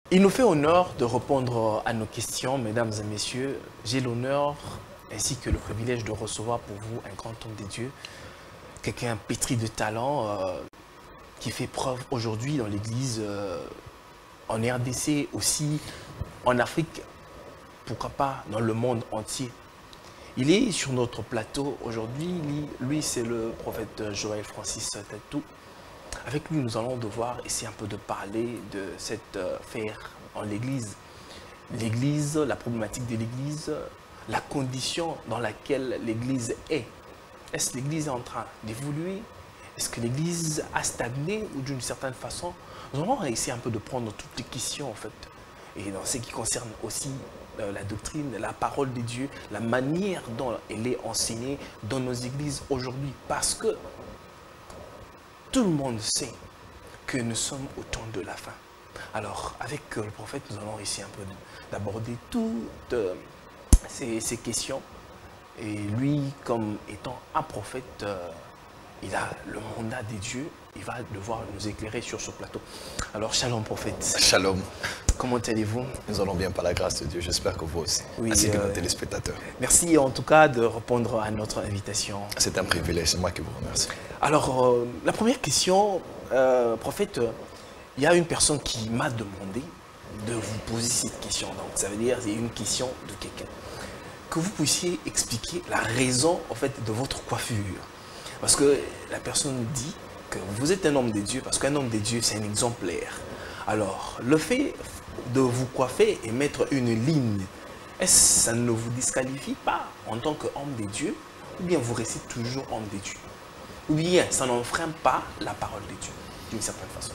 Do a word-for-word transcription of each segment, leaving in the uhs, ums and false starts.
Il nous fait honneur de répondre à nos questions, mesdames et messieurs. J'ai l'honneur ainsi que le privilège de recevoir pour vous un grand homme de Dieu, quelqu'un pétri de talent, euh, qui fait preuve aujourd'hui dans l'Église, euh, en R D C aussi, en Afrique, pourquoi pas dans le monde entier. Il est sur notre plateau aujourd'hui, lui, lui c'est le prophète Joël Francis Tatou. Avec lui, nous allons devoir essayer un peu de parler de cette affaire en l'Église. L'Église, la problématique de l'Église, la condition dans laquelle l'Église est. Est-ce que l'Église est en train d'évoluer? Est-ce que l'Église a stagné ou d'une certaine façon? Nous allons essayer un peu de prendre toutes les questions en fait. Et dans ce qui concerne aussi euh, la doctrine, la parole de Dieu, la manière dont elle est enseignée dans nos églises aujourd'hui. Parce que tout le monde sait que nous sommes au temps de la fin. Alors, avec euh, le prophète, nous allons essayer un peu d'aborder toutes euh, ces, ces questions. Et lui, comme étant un prophète, euh, il a le mandat des dieux. Il va devoir nous éclairer sur ce plateau. Alors, shalom prophète. Shalom. Comment allez-vous? Nous allons bien par la grâce de Dieu. J'espère que vous aussi, oui, ainsi que euh, nos téléspectateurs. Merci en tout cas de répondre à notre invitation. C'est un privilège, c'est moi qui vous remercie. Alors, euh, la première question, euh, prophète, il y a une personne qui m'a demandé de vous poser cette question. Donc, ça veut dire c'est une question de quelqu'un. Que vous puissiez expliquer la raison en fait, de votre coiffure. Parce que la personne dit que vous êtes un homme de Dieu, parce qu'un homme de Dieu, c'est un exemplaire. Alors, le fait de vous coiffer et mettre une ligne, est-ce que ça ne vous disqualifie pas en tant qu'homme de Dieu, ou bien vous restez toujours homme de Dieu? Ou bien ça n'enfreint pas la parole de Dieu, d'une certaine façon?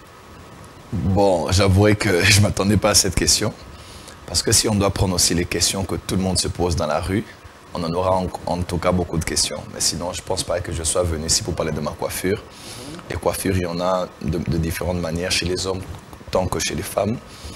Bon, j'avouerai que je ne m'attendais pas à cette question. Parce que si on doit prendre aussi les questions que tout le monde se pose dans la rue, on en aura en, en tout cas beaucoup de questions. Mais sinon, je ne pense pas que je sois venu ici pour parler de ma coiffure. Les coiffures, il y en a de, de différentes manières chez les hommes, tant que chez les femmes.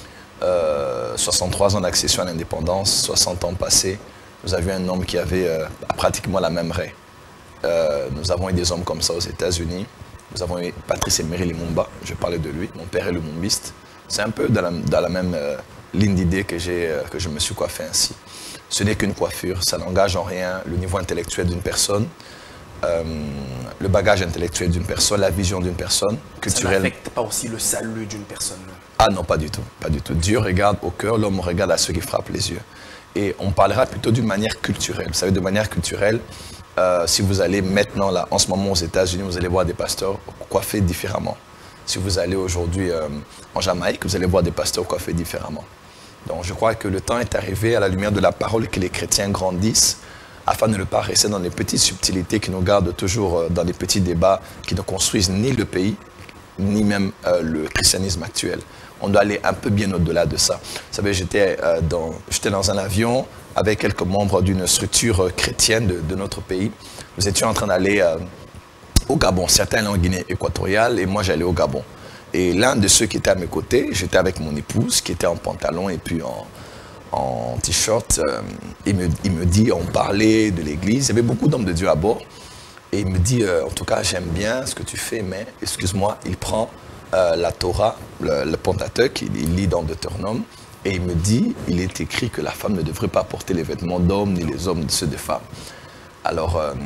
Euh, soixante-trois ans d'accession à l'indépendance, soixante ans passés, nous avions un homme qui avait euh, pratiquement la même raie. Euh, nous avons eu des hommes comme ça aux États-Unis. Nous avons eu Patrice Emery Lumumba, je parlais de lui. Mon père est lumumbiste. C'est un peu dans la, dans la même euh, ligne d'idée que, euh, que je me suis coiffé ainsi. Ce n'est qu'une coiffure, ça n'engage en rien le niveau intellectuel d'une personne, euh, le bagage intellectuel d'une personne, la vision d'une personne, culturelle. Ça n'affecte pas aussi le salut d'une personne? Ah non, pas du tout, pas du tout. Dieu regarde au cœur, l'homme regarde à ceux qui frappent les yeux. Et on parlera plutôt d'une manière culturelle. Vous savez, de manière culturelle, euh, si vous allez maintenant, là, en ce moment aux États-Unis, vous allez voir des pasteurs coiffés différemment. Si vous allez aujourd'hui euh, en Jamaïque, vous allez voir des pasteurs coiffés différemment. Donc je crois que le temps est arrivé à la lumière de la parole que les chrétiens grandissent afin de ne pas rester dans les petites subtilités qui nous gardent toujours dans les petits débats qui ne construisent ni le pays, ni même euh, le christianisme actuel. On doit aller un peu bien au-delà de ça. Vous savez, j'étais euh, dans, j'étais dans un avion avec quelques membres d'une structure chrétienne de, de notre pays. Nous étions en train d'aller euh, au Gabon. Certains allaient en Guinée équatoriale et moi j'allais au Gabon. Et l'un de ceux qui était à mes côtés, j'étais avec mon épouse qui était en pantalon et puis en, en t-shirt. Euh, il, me, il me dit, on parlait de l'église, il y avait beaucoup d'hommes de Dieu à bord. Et il me dit, euh, en tout cas, j'aime bien ce que tu fais, mais, excuse-moi, il prend euh, la Torah, le, le Pentateuque, il, il lit dans Deutéronome, et il me dit, il est écrit que la femme ne devrait pas porter les vêtements d'hommes, ni les hommes ceux de femmes. Alors, euh,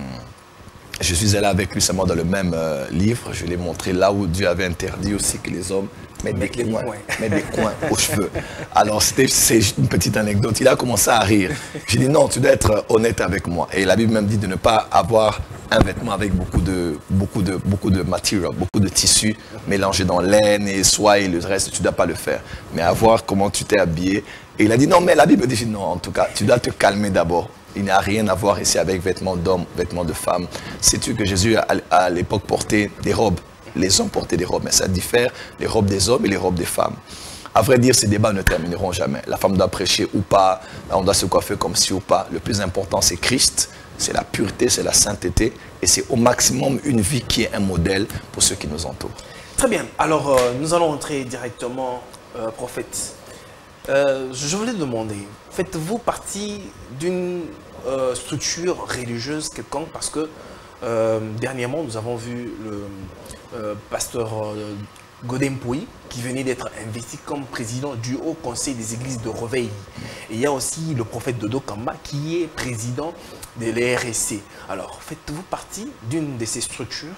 je suis allé avec lui seulement dans le même euh, livre. Je lui ai montré là où Dieu avait interdit aussi que les hommes mettent des, coins, mettent des coins aux cheveux. Alors, c'était une petite anecdote. Il a commencé à rire. J'ai dit non, tu dois être honnête avec moi. Et la Bible même dit de ne pas avoir un vêtement avec beaucoup de, beaucoup de, beaucoup de matière, beaucoup de tissu mélangé dans laine et soie et le reste, tu ne dois pas le faire. Mais avoir comment tu t'es habillé. Et il a dit non, mais la Bible dit non, en tout cas, tu dois te calmer d'abord. Il n'y a rien à voir ici avec vêtements d'hommes, vêtements de femmes. Sais-tu que Jésus, à, à l'époque, portait des robes? Les hommes portaient des robes, mais ça diffère, les robes des hommes et les robes des femmes. À vrai dire, ces débats ne termineront jamais. La femme doit prêcher ou pas, on doit se coiffer comme ci ou pas. Le plus important, c'est Christ, c'est la pureté, c'est la sainteté, et c'est au maximum une vie qui est un modèle pour ceux qui nous entourent. Très bien. Alors, euh, nous allons entrer directement, euh, prophète. Euh, je voulais demander, faites-vous partie d'une euh, structure religieuse quelconque? Parce que euh, dernièrement, nous avons vu le euh, pasteur euh, Godempoui, qui venait d'être investi comme président du Haut Conseil des Églises de Réveil. Et il y a aussi le prophète Dodo Kamba, qui est président de l'E R S C. Alors, faites-vous partie d'une de ces structures?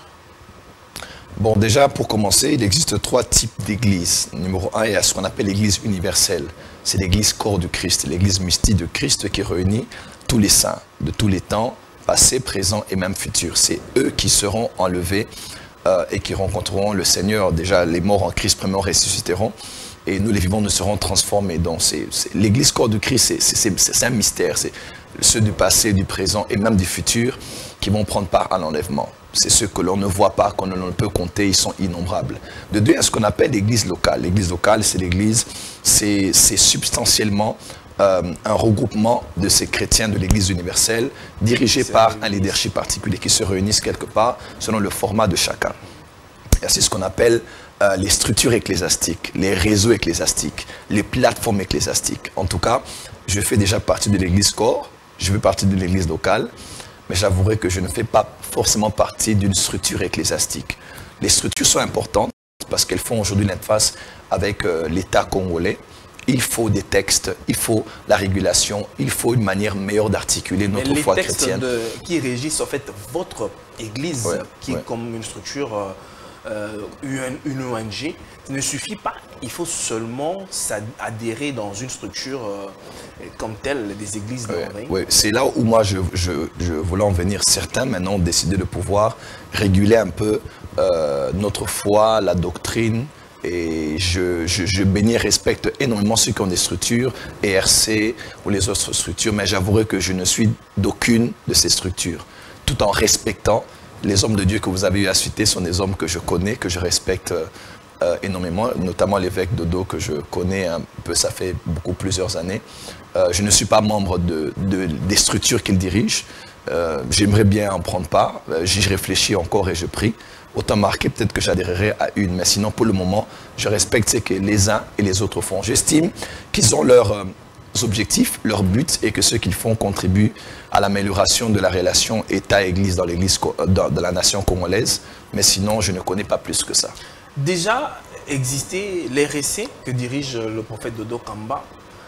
Bon, déjà, pour commencer, il existe trois types d'églises. Numéro un, il y a ce qu'on appelle l'église universelle. C'est l'église corps du Christ, l'église mystique de Christ qui réunit tous les saints de tous les temps, passés, présents et même futurs. C'est eux qui seront enlevés euh, et qui rencontreront le Seigneur. Déjà, les morts en Christ, premièrement, ressusciteront. Et nous, les vivants, nous serons transformés. Donc, l'église corps du Christ, c'est un mystère. C'est ceux du passé, du présent et même du futur qui vont prendre part à l'enlèvement. C'est ceux que l'on ne voit pas, qu'on ne peut compter, ils sont innombrables. De deux, il y a ce qu'on appelle l'église locale. L'église locale, c'est l'église, c'est substantiellement euh, un regroupement de ces chrétiens de l'église universelle, dirigé par un leadership particulier qui se réunissent quelque part selon le format de chacun. C'est ce qu'on appelle euh, les structures ecclésiastiques, les réseaux ecclésiastiques, les plateformes ecclésiastiques. En tout cas, je fais déjà partie de l'église corps, je fais partie de l'église locale, mais j'avouerai que je ne fais pas forcément partie d'une structure ecclésiastique. Les structures sont importantes parce qu'elles font aujourd'hui l'interface avec euh, l'État congolais. Il faut des textes, il faut la régulation, il faut une manière meilleure d'articuler notre foi chrétienne. Les textes de, qui régissent en fait votre église, ouais, qui ouais. est comme une structure, euh, une, une O N G, ne suffit pas. Il faut seulement adhérer dans une structure euh, comme telle, des églises de Oui, oui. C'est là où moi je, je, je voulais en venir. Certains maintenant ont décidé de pouvoir réguler un peu euh, notre foi, la doctrine. Et je, je, je bénis et respecte énormément ceux qui ont des structures, E R C ou les autres structures, mais j'avouerai que je ne suis d'aucune de ces structures, tout en respectant les hommes de Dieu que vous avez eu à citer sont des hommes que je connais, que je respecte euh, énormément, notamment l'évêque Dodo que je connais un peu, ça fait beaucoup plusieurs années. Euh, je ne suis pas membre de, de, des structures qu'il dirige. Euh, J'aimerais bien en prendre part. Euh, J'y réfléchis encore et je prie. Autant marqué, peut-être que j'adhérerai à une. Mais sinon, pour le moment, je respecte ce que les uns et les autres font. J'estime qu'ils ont leurs euh, objectifs, leurs buts et que ce qu'ils font contribue à l'amélioration de la relation État-Église dans l'église dans, dans la nation congolaise. Mais sinon, je ne connais pas plus que ça. Déjà, existait l'E R S C que dirige le prophète Dodo Kamba.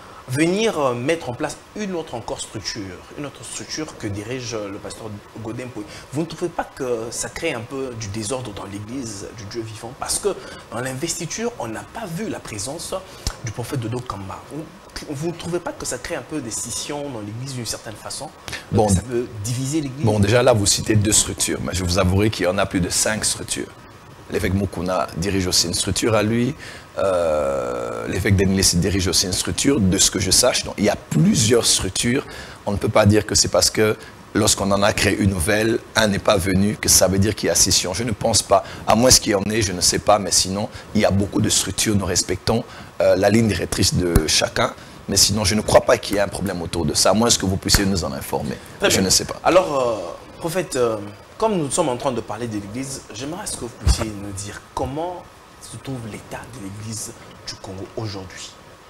Venir mettre en place une autre encore structure, une autre structure que dirige le pasteur Godempoui. Vous ne trouvez pas que ça crée un peu du désordre dans l'église du Dieu vivant? Parce que dans l'investiture, on n'a pas vu la présence du prophète Dodo Kamba. Vous ne trouvez pas que ça crée un peu des scissions dans l'église d'une certaine façon? Bon, ça peut diviser l'église? Bon, déjà là, vous citez deux structures, mais je vous avouerai qu'il y en a plus de cinq structures. L'évêque Mukuna dirige aussi une structure à lui. Euh, L'évêque Denilesi dirige aussi une structure, de ce que je sache. Donc, il y a plusieurs structures. On ne peut pas dire que c'est parce que lorsqu'on en a créé une nouvelle, un n'est pas venu, que ça veut dire qu'il y a scission. Je ne pense pas. À moins qu'il y en ait, je ne sais pas. Mais sinon, il y a beaucoup de structures. Nous respectons euh, la ligne directrice de chacun. Mais sinon, je ne crois pas qu'il y ait un problème autour de ça. À moins que vous puissiez nous en informer. Très je bien. ne sais pas. Alors, euh, prophète... Euh... Comme nous sommes en train de parler de l'Église, j'aimerais que vous puissiez nous dire comment se trouve l'état de l'Église du Congo aujourd'hui.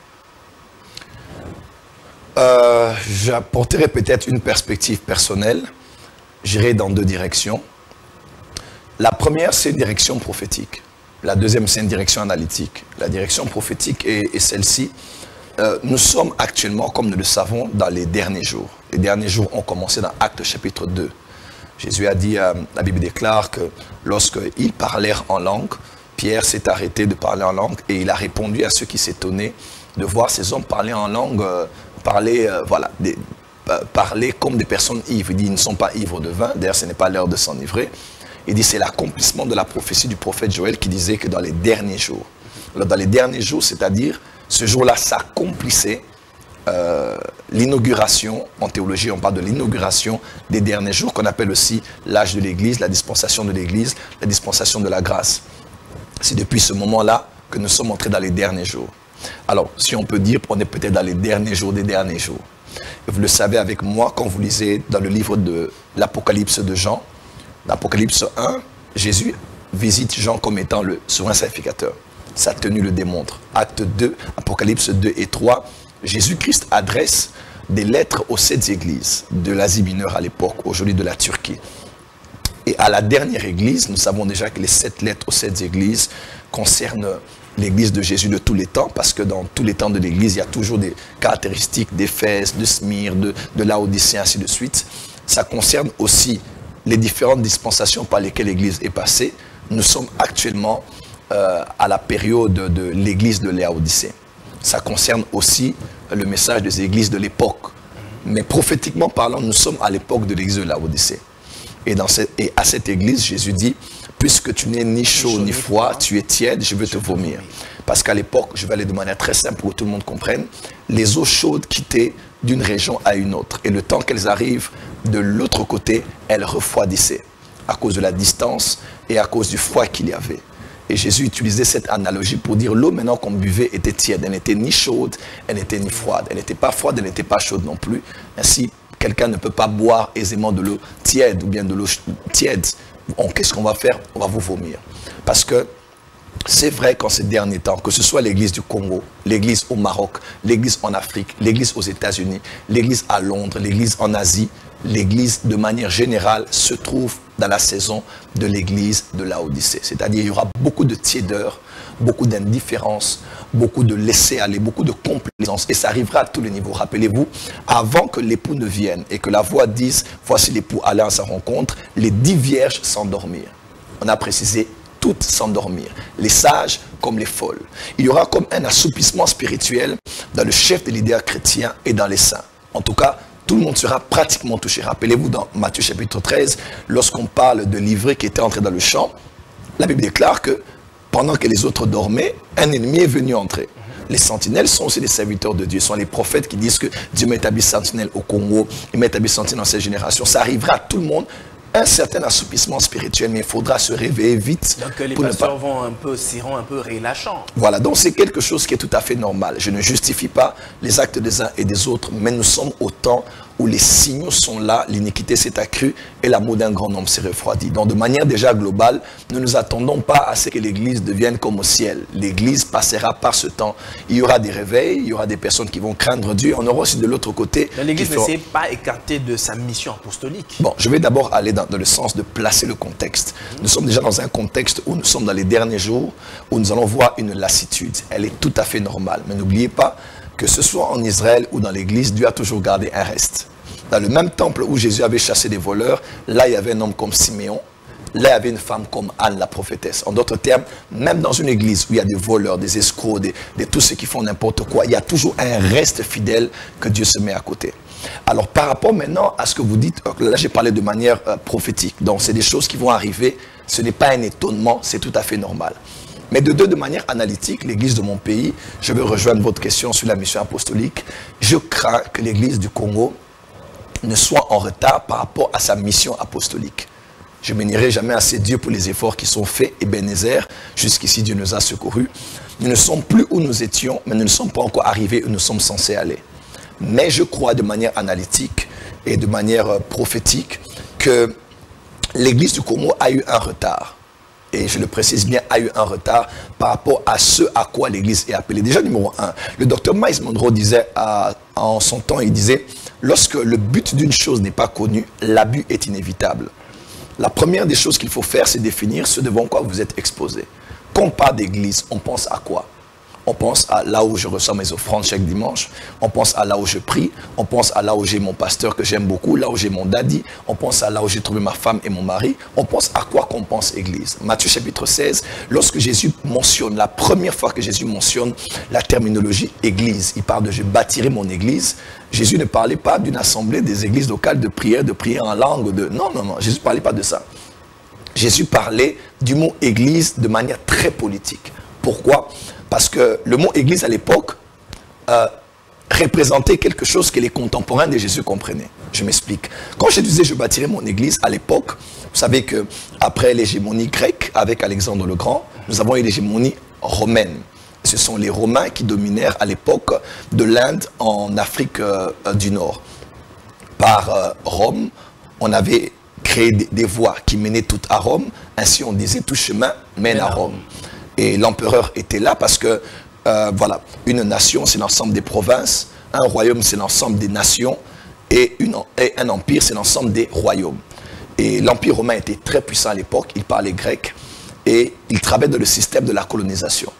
Euh, J'apporterai peut-être une perspective personnelle. J'irai dans deux directions. La première, c'est une direction prophétique. La deuxième, c'est une direction analytique. La direction prophétique est, est celle-ci. Euh, nous sommes actuellement, comme nous le savons, dans les derniers jours. Les derniers jours ont commencé dans Actes chapitre deux. Jésus a dit, euh, la Bible déclare que lorsqu'ils parlèrent en langue, Pierre s'est arrêté de parler en langue et il a répondu à ceux qui s'étonnaient de voir ces hommes parler en langue, euh, parler, euh, voilà, des, euh, parler comme des personnes ivres. Il dit, ils ne sont pas ivres de vin, d'ailleurs ce n'est pas l'heure de s'enivrer. Il dit, c'est l'accomplissement de la prophétie du prophète Joël qui disait que dans les derniers jours, alors, dans les derniers jours, c'est-à-dire ce jour-là s'accomplissait Euh, l'inauguration, en théologie on parle de l'inauguration des derniers jours qu'on appelle aussi l'âge de l'Église, la dispensation de l'Église, la dispensation de la grâce. C'est depuis ce moment-là que nous sommes entrés dans les derniers jours. Alors, si on peut dire, on est peut-être dans les derniers jours des derniers jours. Et vous le savez avec moi, quand vous lisez dans le livre de l'Apocalypse de Jean, l'Apocalypse un, Jésus visite Jean comme étant le souverain sacrificateur. Sa tenue le démontre. Acte deux, Apocalypse deux et trois, Jésus-Christ adresse des lettres aux sept églises de l'Asie mineure à l'époque, aujourd'hui de la Turquie. Et à la dernière église, nous savons déjà que les sept lettres aux sept églises concernent l'église de Jésus de tous les temps, parce que dans tous les temps de l'église, il y a toujours des caractéristiques d'Éphèse, de Smyrne, de, de Laodicée, ainsi de suite. Ça concerne aussi les différentes dispensations par lesquelles l'église est passée. Nous sommes actuellement euh, à la période de l'église de Laodicée. Ça concerne aussi le message des églises de l'époque. Mais prophétiquement parlant, nous sommes à l'époque de l'église de Laodicée. Et, dans cette, et à cette église, Jésus dit, puisque tu n'es ni chaud ni froid, tu es tiède, je veux te vomir. Parce qu'à l'époque, je vais aller de manière très simple pour que tout le monde comprenne, les eaux chaudes quittaient d'une région à une autre. Et le temps qu'elles arrivent de l'autre côté, elles refroidissaient à cause de la distance et à cause du froid qu'il y avait. Et Jésus utilisait cette analogie pour dire l'eau maintenant qu'on buvait était tiède. Elle n'était ni chaude, elle n'était ni froide. Elle n'était pas froide, elle n'était pas chaude non plus. Ainsi, quelqu'un ne peut pas boire aisément de l'eau tiède ou bien de l'eau tiède. Qu'est-ce qu'on va faire? On va vous vomir. Parce que c'est vrai qu'en ces derniers temps, que ce soit l'église du Congo, l'église au Maroc, l'église en Afrique, l'église aux États-Unis, l'église à Londres, l'église en Asie, l'église de manière générale se trouve dans la saison de l'église de Laodicée. C'est-à-dire qu'il y aura beaucoup de tiédeur, beaucoup d'indifférence, beaucoup de laisser-aller, beaucoup de complaisance. Et ça arrivera à tous les niveaux. Rappelez-vous, avant que l'époux ne vienne et que la voix dise « Voici l'époux allant à sa rencontre », les dix vierges s'endormirent. On a précisé toutes s'endormir, les sages comme les folles. Il y aura comme un assoupissement spirituel dans le chef des leaders chrétiens et dans les saints. En tout cas, tout le monde sera pratiquement touché. Rappelez-vous dans Matthieu chapitre treize, lorsqu'on parle de l'ivraie qui était entré dans le champ, la Bible déclare que pendant que les autres dormaient, un ennemi est venu entrer. Les sentinelles sont aussi des serviteurs de Dieu. Ce sont les prophètes qui disent que Dieu m'a établi sentinelle au Congo, il m'a établi sentinelle dans cette génération. Ça arrivera à tout le monde. Un certain assoupissement spirituel, mais il faudra se réveiller vite. Donc les pour pasteurs ne pas... vont un peu, seront un peu relâchants. Voilà, donc c'est quelque chose qui est tout à fait normal. Je ne justifie pas les actes des uns et des autres, mais nous sommes au temps où les signaux sont là, l'iniquité s'est accrue et l'amour d'un grand nombre s'est refroidi. Donc de manière déjà globale, ne nous attendons pas à ce que l'Église devienne comme au ciel. L'Église passera par ce temps. Il y aura des réveils, il y aura des personnes qui vont craindre Dieu. On aura aussi de l'autre côté... L'Église ne font... s'est pas écartée de sa mission apostolique. Bon, je vais d'abord aller dans, dans le sens de placer le contexte. Nous sommes déjà dans un contexte où nous sommes dans les derniers jours, où nous allons voir une lassitude. Elle est tout à fait normale. Mais n'oubliez pas que ce soit en Israël ou dans l'Église, Dieu a toujours gardé un reste. Dans le même temple où Jésus avait chassé des voleurs, là il y avait un homme comme Siméon, là il y avait une femme comme Anne la prophétesse. En d'autres termes, même dans une église où il y a des voleurs, des escrocs, des, des, tous ceux qui font n'importe quoi, il y a toujours un reste fidèle que Dieu se met à côté. Alors par rapport maintenant à ce que vous dites, là j'ai parlé de manière euh, prophétique, donc c'est des choses qui vont arriver, ce n'est pas un étonnement, c'est tout à fait normal. Mais de deux, de manière analytique, l'église de mon pays, je veux rejoindre votre question sur la mission apostolique, je crains que l'église du Congo ne soit en retard par rapport à sa mission apostolique. Je ne bénirai jamais assez Dieu pour les efforts qui sont faits, et Ebenezer, jusqu'ici Dieu nous a secourus. Nous ne sommes plus où nous étions, mais nous ne sommes pas encore arrivés où nous sommes censés aller. Mais je crois de manière analytique et de manière prophétique que l'église du Congo a eu un retard. Et je le précise bien, a eu un retard par rapport à ce à quoi l'église est appelée. Déjà, numéro un, le docteur Miles Monroe disait, à, en son temps, il disait, lorsque le but d'une chose n'est pas connu, l'abus est inévitable. La première des choses qu'il faut faire, c'est définir ce devant quoi vous êtes exposé. Quand on parle d'église, on pense à quoi? On pense à là où je reçois mes offrandes chaque dimanche. On pense à là où je prie. On pense à là où j'ai mon pasteur que j'aime beaucoup. Là où j'ai mon daddy. On pense à là où j'ai trouvé ma femme et mon mari. On pense à quoi qu'on pense église. Matthieu chapitre seize, lorsque Jésus mentionne, la première fois que Jésus mentionne la terminologie église, il parle de « je bâtirai mon église ». Jésus ne parlait pas d'une assemblée des églises locales de prière, de prière en langue. De... Non, non, non. Jésus ne parlait pas de ça. Jésus parlait du mot église de manière très politique. Pourquoi ? Parce que le mot église à l'époque euh, représentait quelque chose que les contemporains de Jésus comprenaient. Je m'explique. Quand je disais je bâtirai mon église à l'époque, vous savez qu'après l'hégémonie grecque avec Alexandre le Grand, nous avons eu l'hégémonie romaine. Ce sont les Romains qui dominèrent à l'époque de l'Inde en Afrique euh, du Nord. Par euh, Rome, on avait créé des, des voies qui menaient toutes à Rome. Ainsi on disait tout chemin mène à Rome. Et l'empereur était là parce que, euh, voilà, une nation, c'est l'ensemble des provinces, un royaume, c'est l'ensemble des nations, et, une, et un empire, c'est l'ensemble des royaumes. Et l'Empire romain était très puissant à l'époque, il parlait grec, et il travaillait dans le système de la colonisation.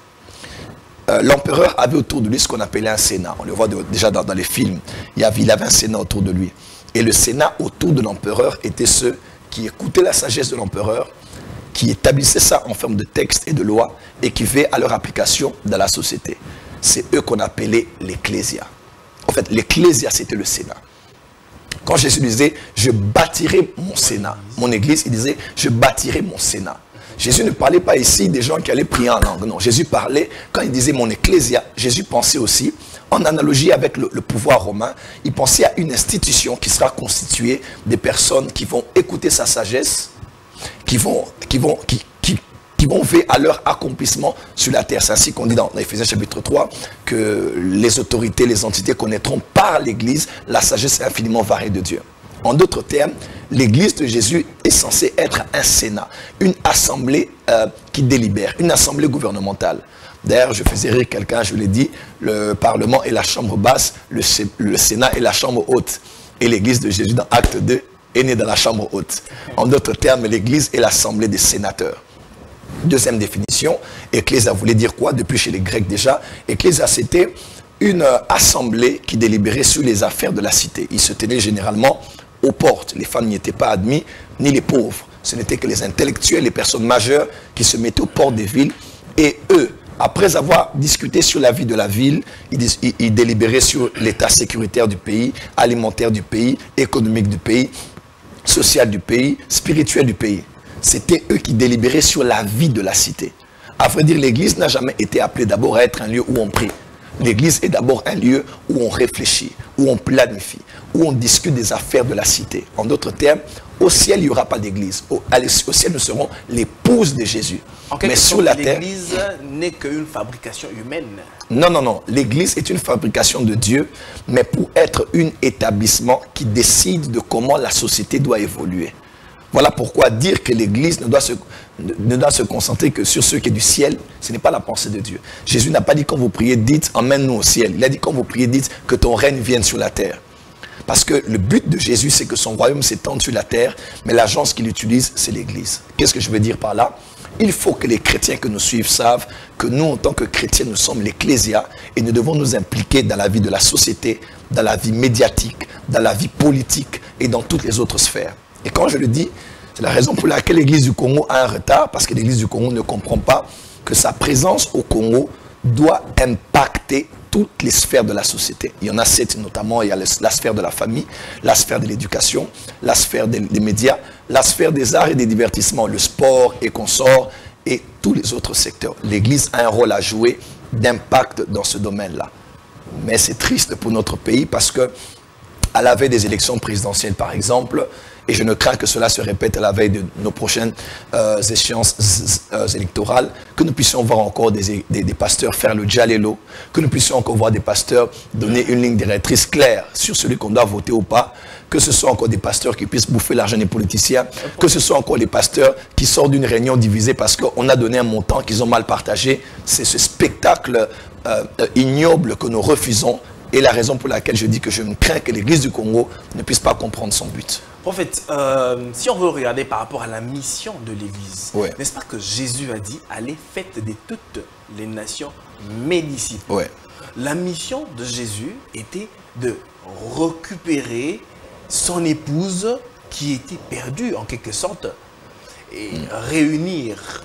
Euh, L'empereur avait autour de lui ce qu'on appelait un sénat. On le voit de, déjà dans, dans les films, il, y avait, il avait un sénat autour de lui. Et le sénat autour de l'empereur était ceux qui écoutaient la sagesse de l'empereur, qui établissaient ça en forme de texte et de loi, et qui veaient à leur application dans la société. C'est eux qu'on appelait l'ecclésia. En fait, l'ecclésia, c'était le sénat. Quand Jésus disait, je bâtirai mon sénat, mon église, il disait, je bâtirai mon sénat. Jésus ne parlait pas ici des gens qui allaient prier en langue, non. Jésus parlait, quand il disait mon ecclésia, Jésus pensait aussi, en analogie avec le, le pouvoir romain, il pensait à une institution qui sera constituée des personnes qui vont écouter sa sagesse, qui vont, qui vont, qui, qui, qui vont veiller à leur accomplissement sur la terre. C'est ainsi qu'on dit dans Éphésiens chapitre trois que les autorités, les entités connaîtront par l'Église la sagesse infiniment variée de Dieu. En d'autres termes, l'Église de Jésus est censée être un sénat, une assemblée euh, qui délibère, une assemblée gouvernementale. D'ailleurs, je faisais rire quelqu'un, je l'ai dit, le Parlement est la chambre basse, le, le Sénat est la chambre haute. Et l'Église de Jésus, dans Acte deux, est née dans la chambre haute. En d'autres termes, l'Église est l'assemblée des sénateurs. Deuxième définition, Ecclésia voulait dire quoi? Depuis chez les Grecs déjà, Ecclésia c'était une assemblée qui délibérait sur les affaires de la cité. Il se tenait généralement aux portes. Les femmes n'y étaient pas admises, ni les pauvres. Ce n'étaient que les intellectuels, les personnes majeures qui se mettaient aux portes des villes. Et eux, après avoir discuté sur la vie de la ville, ils, ils, ils délibéraient sur l'état sécuritaire du pays, alimentaire du pays, économique du pays, social du pays, spirituel du pays. C'était eux qui délibéraient sur la vie de la cité. À vrai dire, l'Église n'a jamais été appelée d'abord à être un lieu où on prie. L'Église est d'abord un lieu où on réfléchit, où on planifie, où on discute des affaires de la cité. En d'autres termes, au ciel, il n'y aura pas d'église. Au, au ciel, nous serons l'épouse de Jésus. En quelque Mais sur sorte, la terre, l'église n'est qu'une fabrication humaine. Non, non, non. L'église est une fabrication de Dieu, mais pour être un établissement qui décide de comment la société doit évoluer. Voilà pourquoi dire que l'église ne doit se, ne doit se concentrer que sur ce qui est du ciel, ce n'est pas la pensée de Dieu. Jésus n'a pas dit quand vous priez, dites emmène-nous au ciel. Il a dit quand vous priez, dites que ton règne vienne sur la terre. Parce que le but de Jésus, c'est que son royaume s'étende sur la terre, mais l'agence qu'il utilise, c'est l'église. Qu'est-ce que je veux dire par là? Il faut que les chrétiens que nous suivent savent que nous, en tant que chrétiens, nous sommes l'ecclésia et nous devons nous impliquer dans la vie de la société, dans la vie médiatique, dans la vie politique et dans toutes les autres sphères. Et quand je le dis, c'est la raison pour laquelle l'Église du Congo a un retard, parce que l'Église du Congo ne comprend pas que sa présence au Congo doit impacter toutes les sphères de la société. Il y en a sept notamment, il y a la sphère de la famille, la sphère de l'éducation, la sphère des, des médias, la sphère des arts et des divertissements, le sport et consorts et tous les autres secteurs. L'Église a un rôle à jouer d'impact dans ce domaine-là. Mais c'est triste pour notre pays parce que à la veille des élections présidentielles, par exemple, et je ne crains que cela se répète à la veille de nos prochaines euh, échéances euh, électorales, que nous puissions voir encore des, des, des pasteurs faire le djalélo, que nous puissions encore voir des pasteurs donner une ligne directrice claire sur celui qu'on doit voter ou pas, que ce soit encore des pasteurs qui puissent bouffer l'argent des politiciens, que ce soit encore des pasteurs qui sortent d'une réunion divisée parce qu'on a donné un montant qu'ils ont mal partagé. C'est ce spectacle euh, ignoble que nous refusons. Et la raison pour laquelle je dis que je ne crains que l'Église du Congo ne puisse pas comprendre son but. Prophète, euh, si on veut regarder par rapport à la mission de l'Église, ouais. n'est-ce pas que Jésus a dit « Allez, faites de toutes les nations mes disciples ouais. ». La mission de Jésus était de récupérer son épouse qui était perdue en quelque sorte et mmh. réunir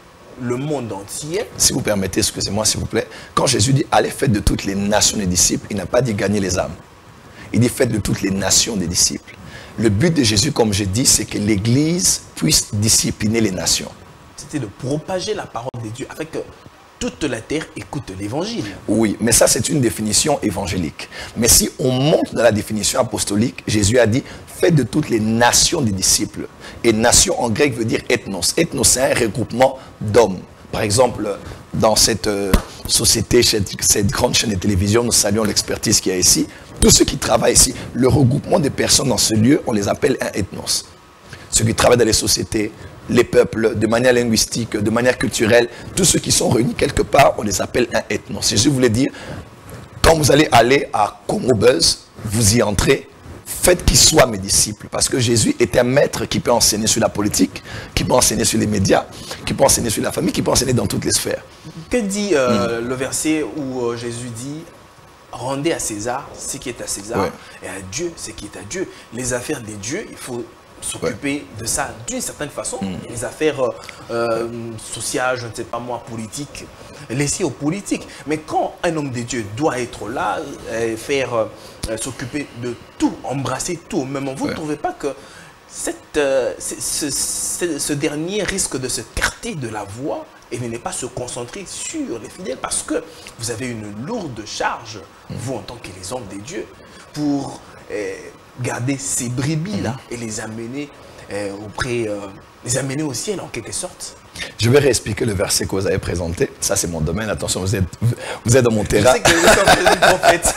le monde entier. Si vous permettez, excusez-moi s'il vous plaît, quand Jésus dit « Allez, faites de toutes les nations des disciples », il n'a pas dit « gagner les âmes ». Il dit « faites de toutes les nations des disciples ». Le but de Jésus, comme je dis, c'est que l'Église puisse discipliner les nations. C'était de propager la parole de Dieu afin que toute la terre écoute l'évangile. Oui, mais ça c'est une définition évangélique. Mais si on monte dans la définition apostolique, Jésus a dit « faites de toutes les nations des disciples ». Et nation en grec veut dire ethnos. Ethnos, c'est un regroupement d'hommes. Par exemple, dans cette euh, société, cette, cette grande chaîne de télévision, nous saluons l'expertise qu'il y a ici. Tous ceux qui travaillent ici, le regroupement des personnes dans ce lieu, on les appelle un ethnos. Ceux qui travaillent dans les sociétés, les peuples, de manière linguistique, de manière culturelle, tous ceux qui sont réunis quelque part, on les appelle un ethnos. Jésus voulait dire, quand vous allez aller à Congo Buzz, vous y entrez, faites qu'ils soient mes disciples. Parce que Jésus est un maître qui peut enseigner sur la politique, qui peut enseigner sur les médias, qui peut enseigner sur la famille, qui peut enseigner dans toutes les sphères. Que dit euh, mmh. le verset où euh, Jésus dit « Rendez à César ce qui est à César ouais. et à Dieu ce qui est à Dieu ». Les affaires des dieux, il faut s'occuper ouais. de ça d'une certaine façon. Mmh. Les affaires euh, euh, sociales, je ne sais pas moi, politiques, laissées aux politiques. Mais quand un homme de Dieu doit être là, euh, faire euh, s'occuper de tout, embrasser tout au même moment, vous ouais. ne trouvez pas que cette, euh, ce, ce, ce dernier risque de se carter de la voie et ne pas se concentrer sur les fidèles parce que vous avez une lourde charge, mmh. vous en tant que les hommes des dieux, pour euh, garder ces brebis-là mmh. et les amener euh, auprès, euh, les amener au ciel en quelque sorte. Je vais réexpliquer le verset que vous avez présenté. Ça, c'est mon domaine. Attention, vous êtes, vous êtes dans mon terrain. Je sais que vous êtes un prophète.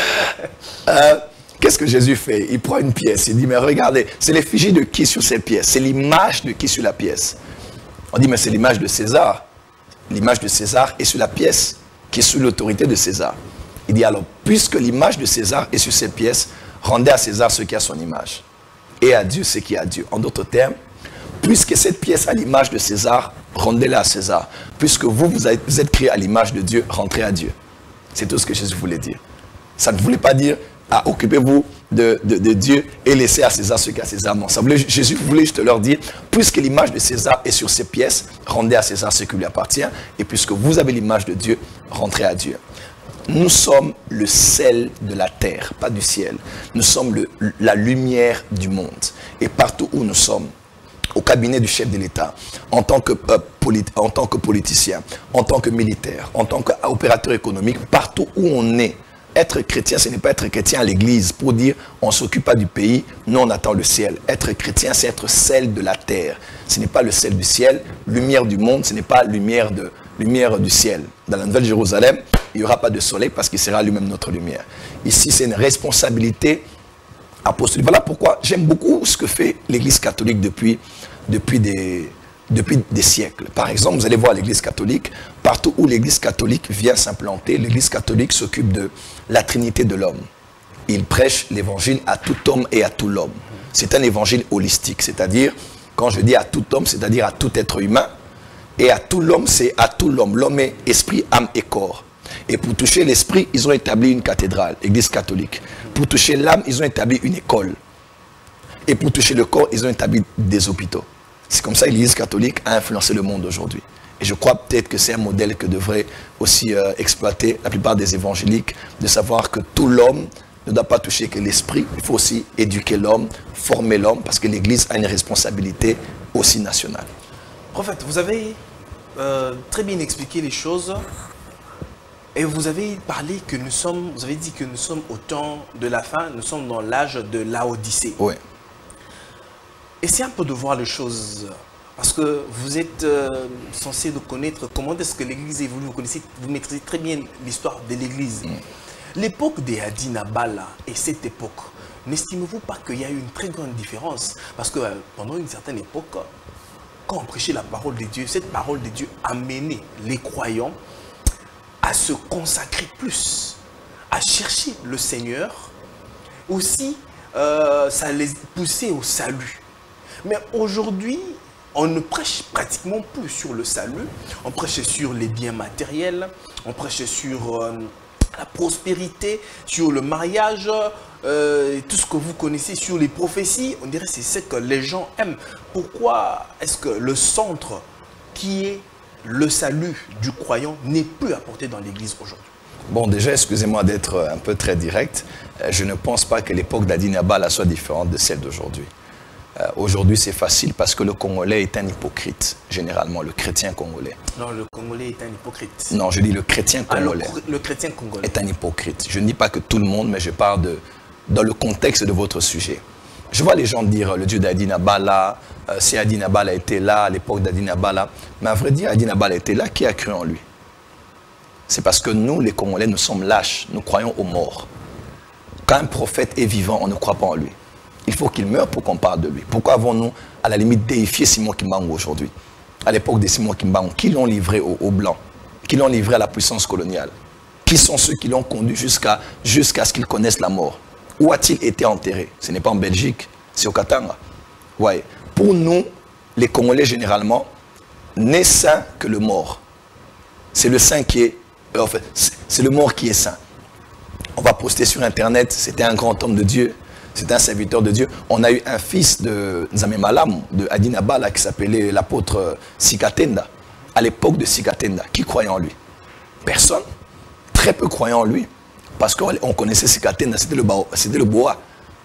euh, Qu'est-ce que Jésus fait? Il prend une pièce. Il dit, mais regardez, c'est l'effigie de qui sur cette pièce? C'est l'image de qui sur la pièce? On dit, mais c'est l'image de César. L'image de César est sur la pièce qui est sous l'autorité de César. Il dit, alors, puisque l'image de César est sur cette pièce, rendez à César ce qui a son image. Et à Dieu ce qui est à Dieu. En d'autres termes, puisque cette pièce a l'image de César, rendez-la à César. Puisque vous, vous êtes, vous êtes créés à l'image de Dieu, rentrez à Dieu. C'est tout ce que Jésus voulait dire. Ça ne voulait pas dire, ah, occupez-vous de, de, de Dieu et laissez à César ce qu'à César. Non, ça voulait, Jésus voulait juste leur dire, puisque l'image de César est sur ces pièces, rendez à César ce qui lui appartient. Et puisque vous avez l'image de Dieu, rentrez à Dieu. Nous sommes le sel de la terre, pas du ciel. Nous sommes le, la lumière du monde. Et partout où nous sommes, au cabinet du chef de l'État, en tant que, euh, politi en tant que politicien, en tant que militaire, en tant qu'opérateur économique, partout où on est, être chrétien, ce n'est pas être chrétien à l'église pour dire on ne s'occupe pas du pays, nous on attend le ciel. Être chrétien, c'est être sel de la terre. Ce n'est pas le sel du ciel, lumière du monde, ce n'est pas lumière, de, lumière du ciel. Dans la Nouvelle Jérusalem, il n'y aura pas de soleil parce qu'il sera lui-même notre lumière. Ici, c'est une responsabilité apostolique. Voilà pourquoi j'aime beaucoup ce que fait l'Église catholique depuis, depuis, des, depuis des siècles. Par exemple, vous allez voir l'Église catholique, partout où l'Église catholique vient s'implanter, l'Église catholique s'occupe de la Trinité de l'homme. Il prêche l'évangile à tout homme et à tout l'homme. C'est un évangile holistique, c'est-à-dire, quand je dis à tout homme, c'est-à-dire à tout être humain, et à tout l'homme, c'est à tout l'homme. L'homme est esprit, âme et corps. Et pour toucher l'esprit, ils ont établi une cathédrale, l'Église catholique. Pour toucher l'âme, ils ont établi une école. Et pour toucher le corps, ils ont établi des hôpitaux. C'est comme ça que l'Église catholique a influencé le monde aujourd'hui. Et je crois peut-être que c'est un modèle que devraient aussi euh, exploiter la plupart des évangéliques, de savoir que tout l'homme ne doit pas toucher que l'esprit. Il faut aussi éduquer l'homme, former l'homme, parce que l'Église a une responsabilité aussi nationale. Prophète, vous avez euh, très bien expliqué les choses. Et vous avez parlé que nous sommes, vous avez dit que nous sommes au temps de la fin, nous sommes dans l'âge de Laodicée. Oui. Essayez un peu de voir les choses, parce que vous êtes euh, censé de connaître comment est-ce que l'Église évolue. Vous connaissez, vous maîtrisez très bien l'histoire de l'Église. Mm. L'époque des Adina Bala et cette époque, n'estimez-vous pas qu'il y a eu une très grande différence? Parce que euh, pendant une certaine époque, quand on prêchait la parole de Dieu, cette parole de Dieu amenait les croyants à se consacrer plus, à chercher le Seigneur. Aussi, euh, ça les poussait au salut. Mais aujourd'hui, on ne prêche pratiquement plus sur le salut. On prêche sur les biens matériels, on prêche sur euh, la prospérité, sur le mariage, euh, tout ce que vous connaissez, sur les prophéties. On dirait que c'est ce que les gens aiment. Pourquoi est-ce que le centre qui est le salut du croyant n'est plus apporté dans l'Église aujourd'hui? Bon, déjà, excusez-moi d'être un peu très direct. Je ne pense pas que l'époque d'Adina Bala soit différente de celle d'aujourd'hui. Euh, aujourd'hui, c'est facile parce que le Congolais est un hypocrite, généralement, le chrétien congolais. Non, le Congolais est un hypocrite. Non, je dis le chrétien congolais. Ah, le, le chrétien congolais est un hypocrite. Je ne dis pas que tout le monde, mais je parle de, dans le contexte de votre sujet. Je vois les gens dire le Dieu d'Adina Bala, euh, si Adina Bala était là, à l'époque d'Adina Bala. Mais à vrai dire, Adina Bala était là, qui a cru en lui? C'est parce que nous, les Congolais, nous sommes lâches, nous croyons aux morts. Quand un prophète est vivant, on ne croit pas en lui. Il faut qu'il meure pour qu'on parle de lui. Pourquoi avons-nous, à la limite, déifié Simon Kimbangu aujourd'hui? À l'époque de Simon Kimbangu, qui l'ont livré aux, aux Blancs? Qui l'ont livré à la puissance coloniale? Qui sont ceux qui l'ont conduit jusqu'à jusqu'à ce qu'ils connaissent la mort? Où a-t-il été enterré? Ce n'est pas en Belgique, c'est au Katanga. Ouais. Pour nous, les Congolais, généralement, n'est saint que le mort. C'est le saint qui est... Enfin, c'est le mort qui est saint. On va poster sur Internet, c'était un grand homme de Dieu, c'était un serviteur de Dieu. On a eu un fils de Nzamé Malamu, de Adina Bala, qui s'appelait l'apôtre Sikatenda. À l'époque de Sikatenda, qui croyait en lui? Personne. Très peu croyaient en lui. Parce qu'on connaissait Sikatenda, c'était le, le boa.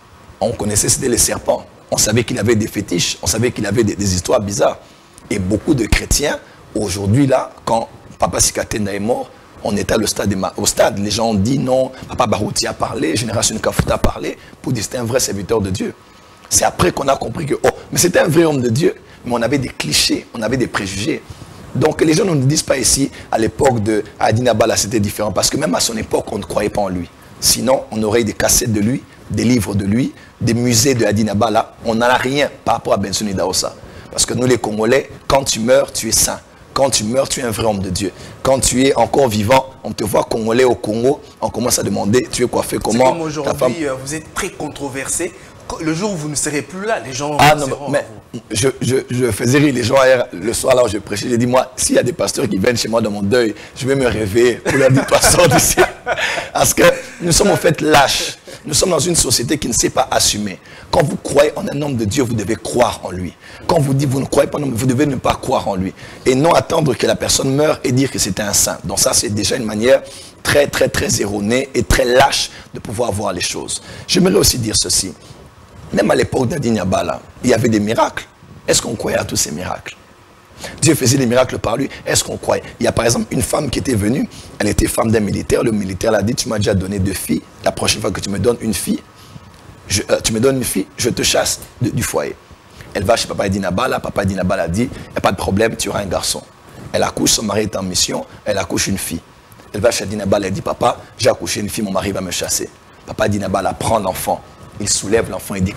On connaissait, c'était les serpents. On savait qu'il avait des fétiches, on savait qu'il avait des, des histoires bizarres. Et beaucoup de chrétiens, aujourd'hui là, quand Papa Sikatenda est mort, on était au stade, au stade. Les gens ont dit non, Papa Barouti a parlé, Génération Kafuta a parlé, pour dire que c'était un vrai serviteur de Dieu. C'est après qu'on a compris que, oh, mais c'était un vrai homme de Dieu, mais on avait des clichés, on avait des préjugés. Donc les gens ne nous disent pas ici, à l'époque de Adina Bala, c'était différent, parce que même à son époque, on ne croyait pas en lui. Sinon, on aurait des cassettes de lui, des livres de lui, des musées de Adina Bala. On n'en a rien par rapport à Benson Idahosa. Parce que nous, les Congolais, quand tu meurs, tu es saint. Quand tu meurs, tu es un vrai homme de Dieu. Quand tu es encore vivant, on te voit Congolais au Congo, on commence à demander, tu es coiffé comment? Comme aujourd'hui, femme... vous êtes très controversé. Le jour où vous ne serez plus là, les gens ah, non, mais je, je, je faisais rire les gens hier, le soir là où je prêchais. J'ai dit, moi, s'il y a des pasteurs qui viennent chez moi dans mon deuil, je vais me réveiller pour leur dire, toi, sors d'ici. Parce que nous sommes en fait lâches. Nous sommes dans une société qui ne sait pas assumer. Quand vous croyez en un homme de Dieu, vous devez croire en lui. Quand vous dites, vous ne croyez pas en homme, vous devez ne pas croire en lui. Et non attendre que la personne meure et dire que c'était un saint. Donc ça, c'est déjà une manière très, très, très erronée et très lâche de pouvoir voir les choses. J'aimerais aussi dire ceci. Même à l'époque d'Adina Bala, il y avait des miracles. Est-ce qu'on croyait à tous ces miracles? Dieu faisait des miracles par lui. Est-ce qu'on croyait? Il y a par exemple une femme qui était venue, elle était femme d'un militaire. Le militaire l'a dit, tu m'as déjà donné deux filles. La prochaine fois que tu me donnes une fille, je, euh, tu me donnes une fille, je te chasse de, du foyer. Elle va chez Papa Adina Bala. Papa Adina Bala dit, il n'y a pas de problème, tu auras un garçon. Elle accouche, son mari est en mission, elle accouche une fille. Elle va chez Adina Bala, elle dit, papa, j'ai accouché une fille, mon mari va me chasser. Papa Adina Bala prend l'enfant. Il soulève l'enfant et dit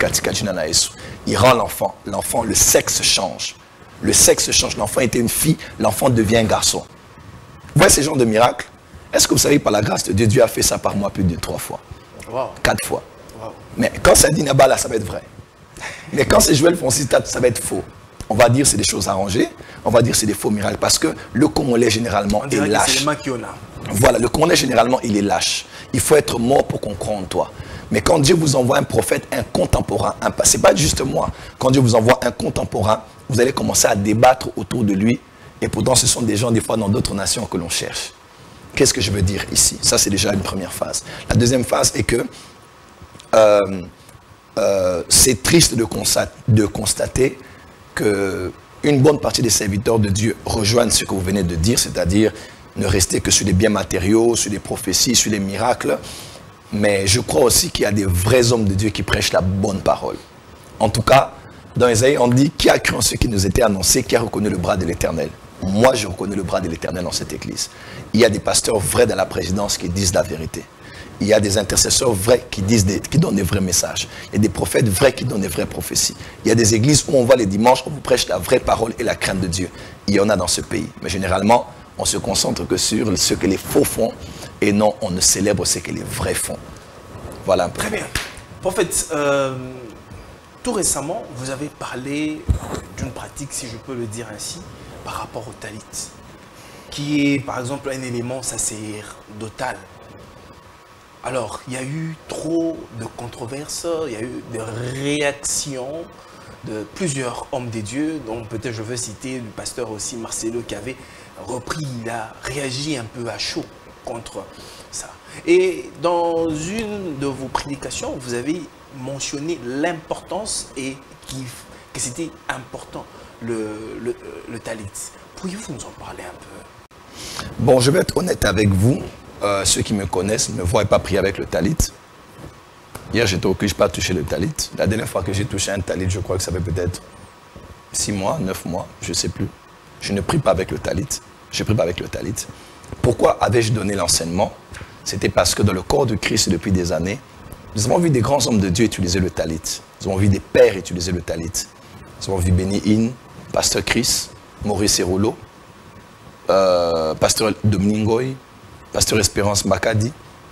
il rend l'enfant. L'enfant, le sexe change. Le sexe change. L'enfant était une fille, l'enfant devient un garçon. Vous voyez ces genres de miracles? Est-ce que vous savez, par la grâce de Dieu, Dieu a fait ça par moi plus de trois fois? Wow. Quatre fois. Wow. Mais quand c'est Adina Bala, ça va être vrai. Mais quand c'est Joël Francis, ça va être faux. On va dire c'est des choses arrangées, on va dire c'est des faux miracles, parce que le Congolais généralement est lâche. Voilà, le Congolais généralement il est lâche. Il faut être mort pour qu'on croie en toi. Mais quand Dieu vous envoie un prophète, un contemporain, ce n'est pas juste moi. Quand Dieu vous envoie un contemporain, vous allez commencer à débattre autour de lui. Et pourtant, ce sont des gens, des fois, dans d'autres nations que l'on cherche. Qu'est-ce que je veux dire ici? Ça, c'est déjà une première phase. La deuxième phase est que euh, euh, c'est triste de, constat, de constater qu'une bonne partie des serviteurs de Dieu rejoignent ce que vous venez de dire, c'est-à-dire ne rester que sur les biens matériaux, sur les prophéties, sur les miracles. Mais je crois aussi qu'il y a des vrais hommes de Dieu qui prêchent la bonne parole. En tout cas, dans Isaïe, on dit qui a cru en ce qui nous était annoncé, qui a reconnu le bras de l'Éternel. Moi, je reconnais le bras de l'Éternel dans cette église. Il y a des pasteurs vrais dans la présidence qui disent la vérité. Il y a des intercesseurs vrais qui, disent des, qui donnent des vrais messages. Il y a des prophètes vrais qui donnent des vraies prophéties. Il y a des églises où on va les dimanches, on vous prêche la vraie parole et la crainte de Dieu. Il y en a dans ce pays. Mais généralement, on se concentre que sur ce que les faux font et non, on ne célèbre ce que les vrais font. Voilà. Très bien. Prophète, euh, tout récemment, vous avez parlé d'une pratique, si je peux le dire ainsi, par rapport au talit, qui est par exemple un élément sacerdotal. Alors, il y a eu trop de controverses, il y a eu des réactions de plusieurs hommes des dieux, dont peut-être je veux citer le pasteur aussi Marcelo qui avait repris, il a réagi un peu à chaud contre ça. Et dans une de vos prédications, vous avez mentionné l'importance et qui, que c'était important, le, le, le talit. Pourriez-vous nous en parler un peu? Bon, je vais être honnête avec vous. Euh, ceux qui me connaissent ne me voient pas prier avec le talit. Hier, j'étais au culte, je n'ai pas touché le talit. La dernière fois que j'ai touché un talit, je crois que ça fait peut-être six mois, neuf mois, je ne sais plus. Je ne prie pas avec le talit. Je ne prie pas avec le talit. Pourquoi avais-je donné l'enseignement? C'était parce que dans le corps de Christ, depuis des années, nous avons vu des grands hommes de Dieu utiliser le talit. Nous avons vu des pères utiliser le talit. Nous avons vu Benny Hinn, Pasteur Chris, Maurice Eroulo, euh, Pasteur Dominique Ngoy, Pasteur Espérance Makadi.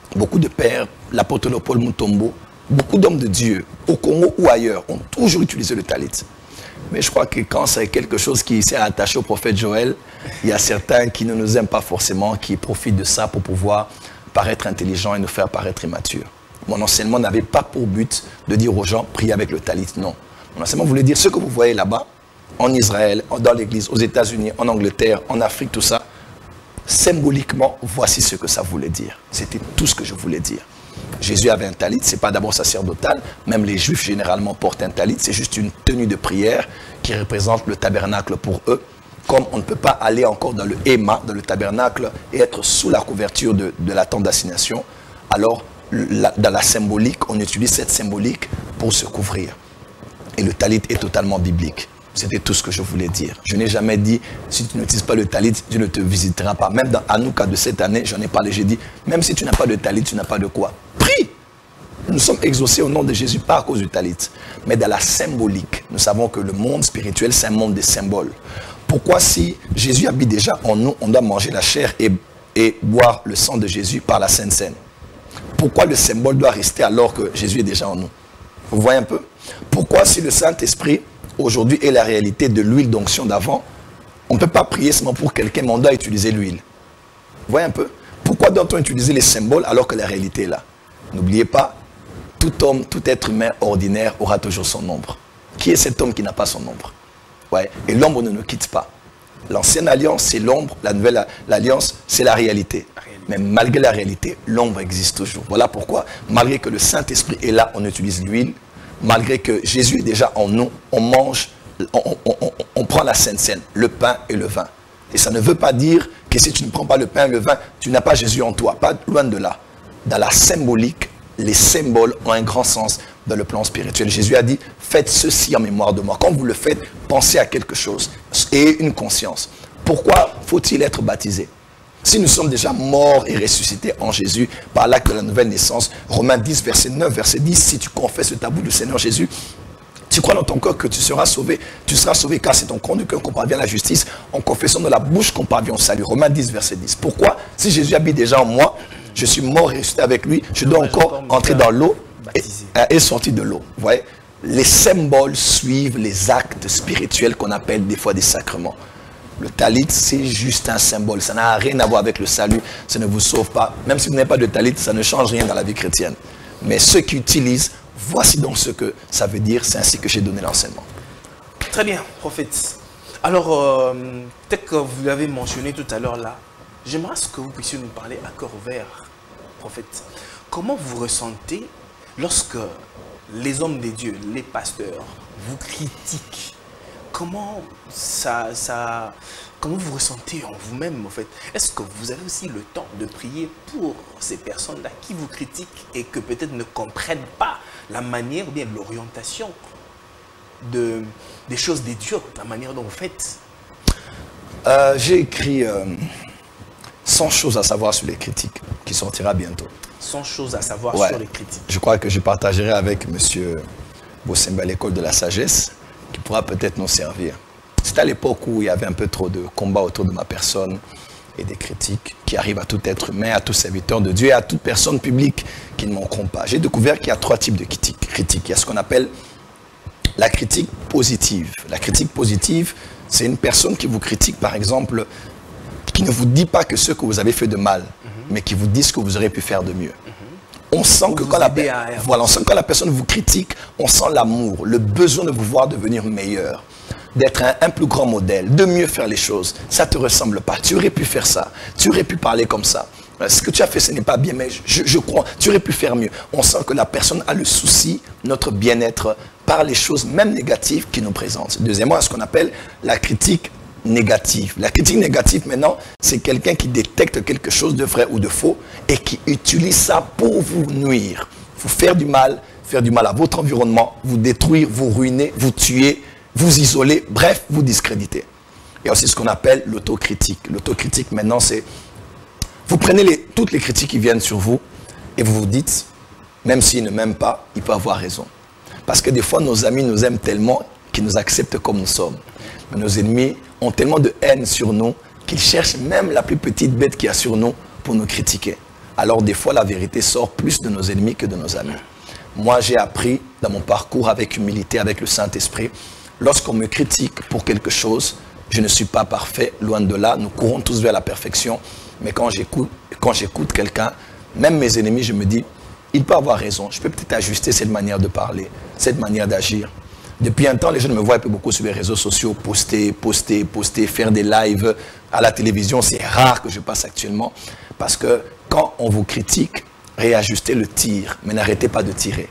beaucoup de pères, l'apôtre Paul Mutombo, beaucoup d'hommes de Dieu, au Congo ou ailleurs, ont toujours utilisé le talit. Mais je crois que quand c'est quelque chose qui s'est attaché au prophète Joël, il y a certains qui ne nous aiment pas forcément, qui profitent de ça pour pouvoir paraître intelligents et nous faire paraître immatures. Mon enseignement n'avait pas pour but de dire aux gens, priez avec le talit, non. Mon enseignement voulait dire ce que vous voyez là-bas, en Israël, dans l'église, aux États-Unis, en Angleterre, en Afrique, tout ça, symboliquement, voici ce que ça voulait dire. C'était tout ce que je voulais dire. Jésus avait un talit, ce n'est pas d'abord sacerdotal, même les juifs généralement portent un talit, c'est juste une tenue de prière qui représente le tabernacle pour eux. Comme on ne peut pas aller encore dans le héma, dans le tabernacle, et être sous la couverture de, de la tente d'assignation, alors la, dans la symbolique, on utilise cette symbolique pour se couvrir. Et le talit est totalement biblique. C'était tout ce que je voulais dire. Je n'ai jamais dit, si tu n'utilises pas le talit, Dieu ne te visitera pas. Même dans Hanouka de cette année, j'en ai parlé, j'ai dit, même si tu n'as pas de talit, tu n'as pas de quoi. Prie! Nous sommes exaucés au nom de Jésus, pas à cause du talit. Mais dans la symbolique, nous savons que le monde spirituel, c'est un monde de symboles. Pourquoi si Jésus habite déjà en nous, on doit manger la chair et, et boire le sang de Jésus par la Sainte Seine? Pourquoi le symbole doit rester alors que Jésus est déjà en nous? Vous voyez un peu? Pourquoi si le Saint-Esprit aujourd'hui est la réalité de l'huile d'onction d'avant, on ne peut pas prier seulement pour quelqu'un, mais on doit utiliser l'huile. Vous voyez un peu? Pourquoi doit-on utiliser les symboles alors que la réalité est là? N'oubliez pas, tout homme, tout être humain ordinaire aura toujours son ombre. Qui est cet homme qui n'a pas son ombre? Ouais. Et l'ombre ne nous quitte pas. L'ancienne alliance, c'est l'ombre. La nouvelle alliance, c'est la réalité. Mais malgré la réalité, l'ombre existe toujours. Voilà pourquoi, malgré que le Saint-Esprit est là, on utilise l'huile. Malgré que Jésus est déjà en nous, on mange, on, on, on, on prend la Sainte Seine, le pain et le vin. Et ça ne veut pas dire que si tu ne prends pas le pain et le vin, tu n'as pas Jésus en toi. Pas loin de là. Dans la symbolique, les symboles ont un grand sens dans le plan spirituel. Jésus a dit, faites ceci en mémoire de moi. Quand vous le faites, pensez à quelque chose. Ayez une conscience. Pourquoi faut-il être baptisé? Si nous sommes déjà morts et ressuscités en Jésus par l'acte de la nouvelle naissance, Romains dix, verset neuf, verset dix, si tu confesses le tabou du Seigneur Jésus, tu crois dans ton cœur que tu seras sauvé, tu seras sauvé car c'est ton compte du cœur qu'on parvient à la justice, en confessant de la bouche qu'on parvient au salut. Romains dix, verset dix. Pourquoi? Si Jésus habite déjà en moi, je suis mort et ressuscité avec lui, je dois encore entrer dans l'eau et, et sortir de l'eau. Vous voyez? Les symboles suivent les actes spirituels qu'on appelle des fois des sacrements. Le talit, c'est juste un symbole. Ça n'a rien à voir avec le salut. Ça ne vous sauve pas. Même si vous n'avez pas de talit, ça ne change rien dans la vie chrétienne. Mais ceux qui utilisent, voici donc ce que ça veut dire. C'est ainsi que j'ai donné l'enseignement. Très bien, prophète. Alors, euh, peut-être que vous l'avez mentionné tout à l'heure là, j'aimerais que vous puissiez nous parler à cœur ouvert, prophète. Comment vous ressentez lorsque les hommes de Dieu, les pasteurs, vous critiquent? Comment ça, ça, comment vous ressentez en vous-même, en fait? Est-ce que vous avez aussi le temps de prier pour ces personnes-là qui vous critiquent et que peut-être ne comprennent pas la manière ou bien l'orientation de, des choses des dieux, la manière dont vous faites? euh, J'ai écrit euh, cent choses à savoir sur les critiques, qui sortira bientôt. cent choses à savoir ouais. sur les critiques. Je crois que je partagerai avec M. Bossemba l'école de la sagesse, qui pourra peut-être nous servir. C'est à l'époque où il y avait un peu trop de combats autour de ma personne et des critiques qui arrivent à tout être humain, à tout serviteur de Dieu et à toute personne publique qui ne manqueront pas. J'ai découvert qu'il y a trois types de critiques. Il y a ce qu'on appelle la critique positive. La critique positive, c'est une personne qui vous critique, par exemple, qui ne vous dit pas que ce que vous avez fait de mal, mm-hmm. mais qui vous dit ce que vous aurez pu faire de mieux. Mm-hmm. On sent que quand la, voilà, on sent que quand la personne vous critique, on sent l'amour, le besoin de vous voir devenir meilleur, d'être un, un plus grand modèle, de mieux faire les choses. Ça ne te ressemble pas. Tu aurais pu faire ça. Tu aurais pu parler comme ça. Ce que tu as fait, ce n'est pas bien, mais je, je crois, tu aurais pu faire mieux. On sent que la personne a le souci, notre bien-être, par les choses même négatives qu'il nous présente. Deuxièmement, ce qu'on appelle la critique négative. La critique négative, maintenant, c'est quelqu'un qui détecte quelque chose de vrai ou de faux et qui utilise ça pour vous nuire, vous faire du mal, faire du mal à votre environnement, vous détruire, vous ruiner, vous tuer, vous isoler, bref, vous discréditer. Il y a aussi ce qu'on appelle l'autocritique. L'autocritique, maintenant, c'est... Vous prenez les, toutes les critiques qui viennent sur vous et vous vous dites, même s'ils ne m'aiment pas, il peut avoir raison. Parce que des fois, nos amis nous aiment tellement qu'ils nous acceptent comme nous sommes. Mais nos ennemis ont tellement de haine sur nous qu'ils cherchent même la plus petite bête qu'il y a sur nous pour nous critiquer. alors des fois la vérité sort plus de nos ennemis que de nos amis. Moi, j'ai appris dans mon parcours avec humilité, avec le Saint-Esprit, lorsqu'on me critique pour quelque chose, je ne suis pas parfait, loin de là, nous courons tous vers la perfection, mais quand j'écoute, quand j'écoute quelqu'un, même mes ennemis, je me dis, il peut avoir raison, je peux peut-être ajuster cette manière de parler, cette manière d'agir. Depuis un temps, les gens me voient un peu beaucoup sur les réseaux sociaux, poster, poster, poster, faire des lives à la télévision. C'est rare que je passe actuellement, parce que quand on vous critique, réajustez le tir, mais n'arrêtez pas de tirer.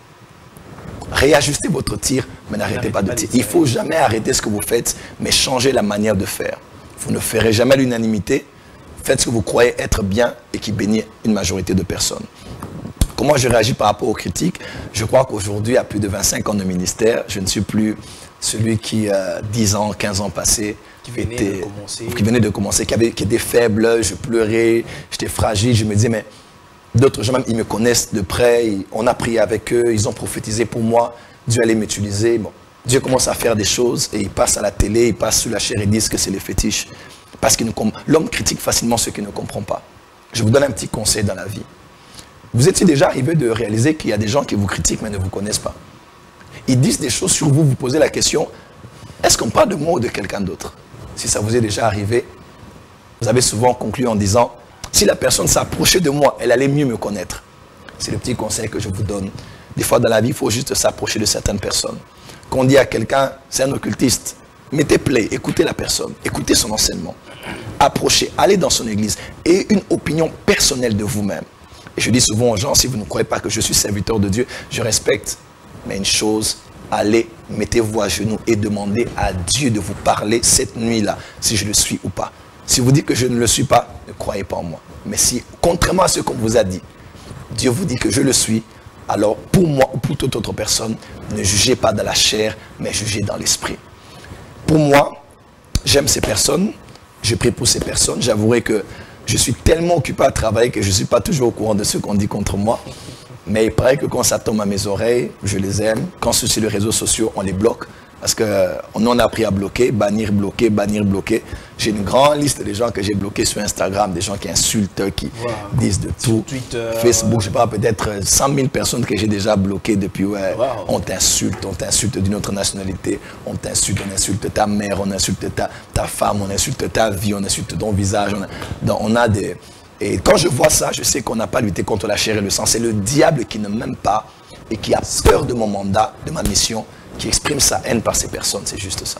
Réajustez votre tir, mais n'arrêtez pas de tirer. Il ne faut jamais arrêter ce que vous faites, mais changer la manière de faire. Vous ne ferez jamais l'unanimité. Faites ce que vous croyez être bien et qui bénit une majorité de personnes. Comment je réagis par rapport aux critiques? Je crois qu'aujourd'hui, à plus de vingt-cinq ans de ministère, je ne suis plus celui qui, euh, dix ans, quinze ans passés, qui venait, était, de commencer. qui venait de commencer, qui, avait, qui était faible, je pleurais, j'étais fragile, je me disais, mais d'autres gens même, ils me connaissent de près, ils, on a prié avec eux, ils ont prophétisé pour moi, Dieu allait m'utiliser. Bon, Dieu commence à faire des choses et il passe à la télé, il passe sur la chair et ils disent que c'est les fétiches. Parce que l'homme critique facilement ce qu'il ne comprend pas. Je vous donne un petit conseil dans la vie. Vous étiez déjà arrivé de réaliser qu'il y a des gens qui vous critiquent mais ne vous connaissent pas. Ils disent des choses sur vous, vous posez la question, est-ce qu'on parle de moi ou de quelqu'un d'autre? Si ça vous est déjà arrivé, vous avez souvent conclu en disant, si la personne s'approchait de moi, elle allait mieux me connaître. C'est le petit conseil que je vous donne. Des fois dans la vie, il faut juste s'approcher de certaines personnes. Quand on dit à quelqu'un, c'est un occultiste, mettez play, écoutez la personne, écoutez son enseignement. Approchez, allez dans son église et une opinion personnelle de vous-même. Et je dis souvent aux gens, si vous ne croyez pas que je suis serviteur de Dieu, je respecte. Mais une chose, allez, mettez-vous à genoux et demandez à Dieu de vous parler cette nuit-là, si je le suis ou pas. Si vous dites que je ne le suis pas, ne croyez pas en moi. Mais si, contrairement à ce qu'on vous a dit, Dieu vous dit que je le suis, alors pour moi ou pour toute autre personne, ne jugez pas dans la chair, mais jugez dans l'esprit. Pour moi, j'aime ces personnes, je prie pour ces personnes, j'avouerai que je suis tellement occupé à travailler que je ne suis pas toujours au courant de ce qu'on dit contre moi. Mais il paraît que quand ça tombe à mes oreilles, je les aime. Quand c'est sur les réseaux sociaux, on les bloque. Parce qu'on en a appris à bloquer, bannir, bloquer, bannir, bloquer. J'ai une grande liste de gens que j'ai bloqués sur Instagram, des gens qui insultent, qui wow. disent de tout. Twitter, Facebook, je ne sais pas, peut-être cent mille personnes que j'ai déjà bloquées depuis. Ouais, wow. On t'insulte, on t'insulte d'une autre nationalité, on t'insulte, on insulte ta mère, on insulte ta, ta femme, on insulte ta vie, on insulte ton visage. On a, donc on a des... Et quand je vois ça, je sais qu'on n'a pas lutté contre la chair et le sang. C'est le diable qui ne m'aime pas et qui a peur de mon mandat, de ma mission, qui exprime sa haine par ces personnes, c'est juste ça.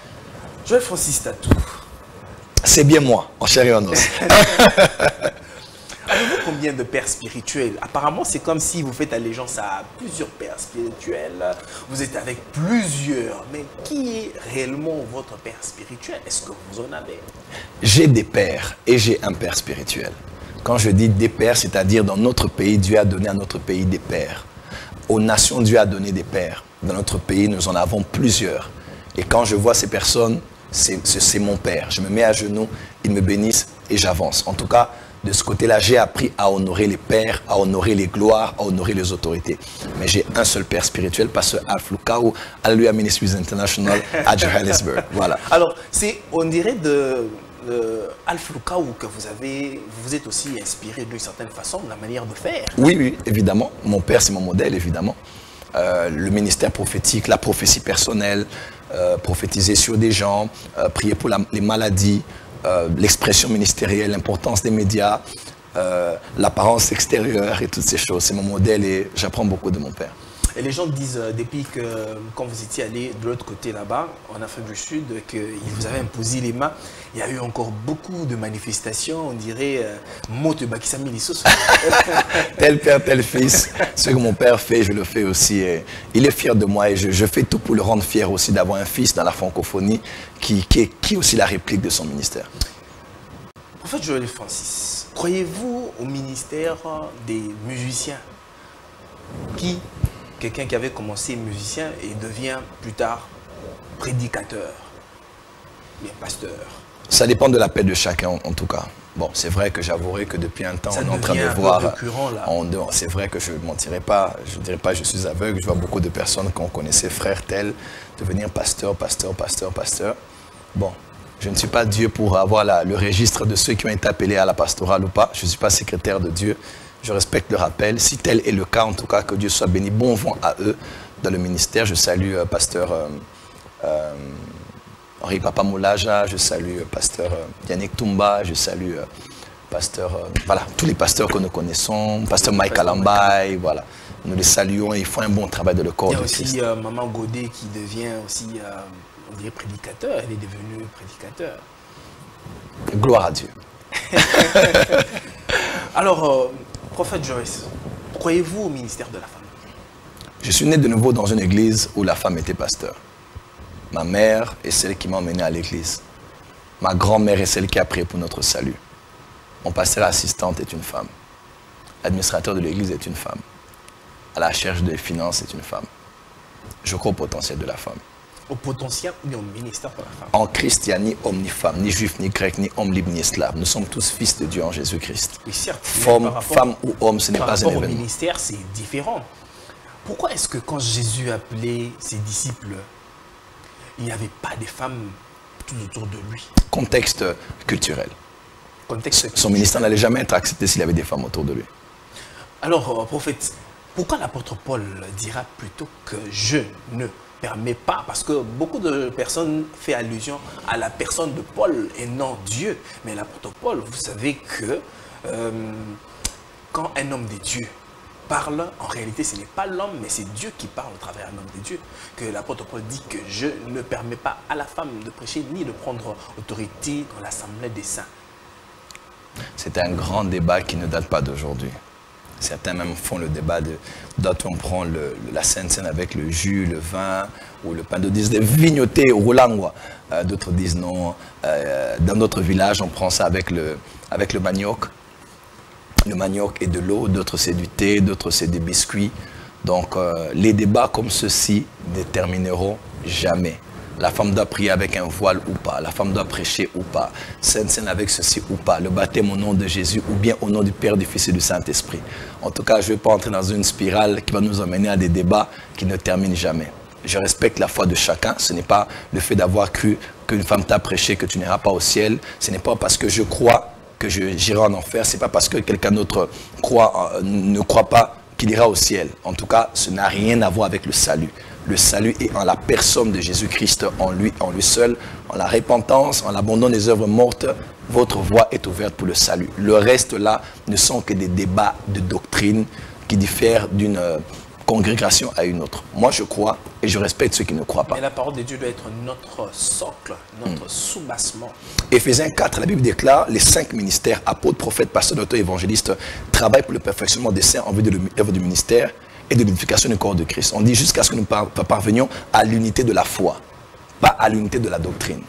Joël Francis Tatou. C'est bien moi, en chair et en os. Avez-vous combien de pères spirituels? Apparemment, c'est comme si vous faites allégeance à plusieurs pères spirituels. Vous êtes avec plusieurs. Mais qui est réellement votre père spirituel? Est-ce que vous en avez? J'ai des pères et j'ai un père spirituel. Quand je dis des pères, c'est-à-dire dans notre pays, Dieu a donné à notre pays des pères. Aux nations, Dieu a donné des pères. Dans notre pays, nous en avons plusieurs. Et quand je vois ces personnes, c'est mon père. Je me mets à genoux, ils me bénissent et j'avance. En tout cas, de ce côté-là, j'ai appris à honorer les pères, à honorer les gloires, à honorer les autorités. Mais j'ai un seul père spirituel, pasteur Alf Lukau, Hallelujah Ministries International à Johannesburg. Voilà. Alors, c'est, on dirait de... Euh, Alf Lukau que vous avez, vous êtes aussi inspiré d'une certaine façon de la manière de faire. Oui, oui, évidemment. Mon père, c'est mon modèle, évidemment. Euh, le ministère prophétique, la prophétie personnelle, euh, prophétiser sur des gens, euh, prier pour la, les maladies, euh, l'expression ministérielle, l'importance des médias, euh, l'apparence extérieure et toutes ces choses. C'est mon modèle et j'apprends beaucoup de mon père. Et les gens disent, euh, depuis que quand vous étiez allé de l'autre côté là-bas, en Afrique du Sud, qu'ils vous avaient imposé les mains, il y a eu encore beaucoup de manifestations, on dirait, mote bakisami lissos. Tel père, tel fils. Ce que mon père fait, je le fais aussi. Et il est fier de moi et je, je fais tout pour le rendre fier aussi d'avoir un fils dans la francophonie qui, qui, est, qui est aussi la réplique de son ministère. Prophète Joël Francis, croyez-vous au ministère des musiciens qui... Quelqu'un qui avait commencé musicien et devient plus tard prédicateur, bien pasteur. Ça dépend de la paix de chacun en, en tout cas. Bon, c'est vrai que j'avouerai que depuis un temps, ça on est en train de un voir... On, c'est vrai que je ne mentirais pas, je ne dirais pas je suis aveugle, je vois beaucoup de personnes qu'on connaissait, frères tels, devenir pasteur, pasteur, pasteur, pasteur. Bon, Je ne suis pas Dieu pour avoir la, le registre de ceux qui ont été appelés à la pastorale ou pas. Je ne suis pas secrétaire de Dieu. Je respecte leur appel. Si tel est le cas, en tout cas, que Dieu soit béni. Bon vent à eux dans le ministère. Je salue euh, pasteur euh, euh, Henri Papamoulaja, je salue euh, pasteur euh, Yannick Toumba, je salue euh, pasteur, euh, voilà, tous les pasteurs que nous connaissons, pasteur Mike Alambay, voilà. Nous les saluons et ils font un bon travail de le corps de Christ. Il y a aussi euh, Maman Godet qui devient aussi, euh, on dirait, prédicateur. Elle est devenue prédicateur. Gloire à Dieu. Alors, euh, prophète Joyce, croyez-vous au ministère de la femme? Je suis né de nouveau dans une église où la femme était pasteur. Ma mère est celle qui m'a emmené à l'église. Ma grand-mère est celle qui a prié pour notre salut. Mon pasteur assistante est une femme. L'administrateur de l'église est une femme. À la recherche des finances est une femme. Je crois au potentiel de la femme. Au potentiel ou au ministère de la femme? En Christ, il n'y a ni homme, ni femme, ni juif, ni grec, ni homme libre, ni esclave. Nous sommes tous fils de Dieu en Jésus-Christ. Oui, certes. Femme, rapport, femme ou homme, ce n'est pas un événement. Par rapport au ministère, c'est différent. Pourquoi est-ce que quand Jésus appelait ses disciples, il n'y avait pas de femmes tout autour de lui? Contexte culturel. Contexte Son culturel. ministère n'allait jamais être accepté s'il y avait des femmes autour de lui. Alors, euh, prophète, pourquoi l'apôtre Paul dira plutôt que je ne permets pas? Parce que beaucoup de personnes font allusion à la personne de Paul et non Dieu. Mais l'apôtre Paul, vous savez que euh, quand un homme de Dieu parle, en réalité, ce n'est pas l'homme, mais c'est Dieu qui parle au travers d'un homme de Dieu. Que l'apôtre Paul dit que je ne permets pas à la femme de prêcher ni de prendre autorité dans l'assemblée des saints. C'est un grand débat qui ne date pas d'aujourd'hui. Certains même font le débat de doit-on prendre le, la Sainte Seine avec le jus, le vin ou le pain. D'autres disent de vignoter au Rolangwa. Euh, D'autres disent non. Euh, dans notre village, on prend ça avec le, avec le manioc. Le manioc et de l'eau. D'autres c'est du thé, d'autres c'est des biscuits. Donc euh, les débats comme ceux-ci détermineront jamais. La femme doit prier avec un voile ou pas. La femme doit prêcher ou pas. Sainte Seine avec ceci ou pas. Le baptême au nom de Jésus ou bien au nom du Père, du Fils et du Saint-Esprit. En tout cas, je ne vais pas entrer dans une spirale qui va nous amener à des débats qui ne terminent jamais. Je respecte la foi de chacun. Ce n'est pas le fait d'avoir cru qu'une femme t'a prêché que tu n'iras pas au ciel. Ce n'est pas parce que je crois que j'irai en enfer. Ce n'est pas parce que quelqu'un d'autre croit, euh, ne croit pas qu'il ira au ciel. En tout cas, ce n'a rien à voir avec le salut. Le salut est en la personne de Jésus-Christ, en lui, en lui seul, en la repentance, en l'abandon des œuvres mortes. Votre voie est ouverte pour le salut. Le reste là ne sont que des débats de doctrine qui diffèrent d'une euh, congrégation à une autre. Moi je crois et je respecte ceux qui ne croient pas. Mais la parole de Dieu doit être notre socle, notre mmh. soubassement. Éphésiens quatre, la Bible déclare les cinq ministères, apôtres, prophètes, pasteurs, docteurs, évangélistes, travaillent pour le perfectionnement des saints en vue de l'œuvre du ministère et de l'édification du corps de Christ. On dit jusqu'à ce que nous parvenions à l'unité de la foi, pas à l'unité de la doctrine.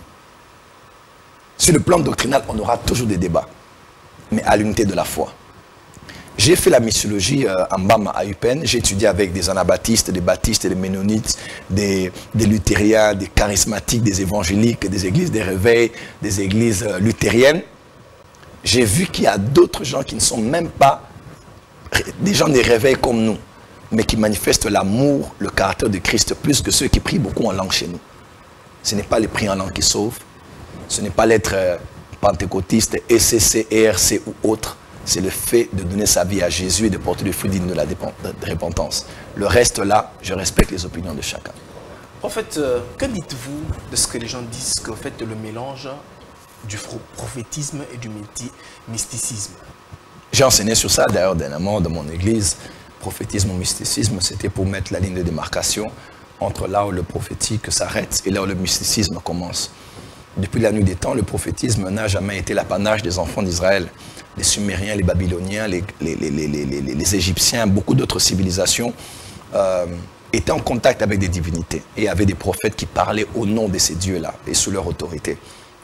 Sur le plan doctrinal, on aura toujours des débats, mais à l'unité de la foi. J'ai fait la missiologie euh, en Bama à U P N, j'ai étudié avec des anabaptistes, des baptistes, des ménonites, des, des luthériens, des charismatiques, des évangéliques, des églises des réveils, des églises euh, luthériennes. J'ai vu qu'il y a d'autres gens qui ne sont même pas des gens des réveils comme nous, mais qui manifestent l'amour, le caractère de Christ, plus que ceux qui prient beaucoup en langue chez nous. Ce n'est pas les prières en langue qui sauvent, ce n'est pas l'être euh, pentecôtiste, E C C, E R C ou autre, c'est le fait de donner sa vie à Jésus et de porter le fruit digne de la repentance. Le reste là, je respecte les opinions de chacun. Prophète, euh, que dites-vous de ce que les gens disent que vous faites le mélange du prophétisme et du mysticisme? J'ai enseigné sur ça d'ailleurs dernièrement dans mon église. Prophétisme ou mysticisme, c'était pour mettre la ligne de démarcation entre là où le prophétique s'arrête et là où le mysticisme commence. Depuis la nuit des temps, le prophétisme n'a jamais été l'apanage des enfants d'Israël. Les Sumériens, les Babyloniens, les, les, les, les, les, les, les Égyptiens, beaucoup d'autres civilisations euh, étaient en contact avec des divinités et avaient des prophètes qui parlaient au nom de ces dieux-là et sous leur autorité.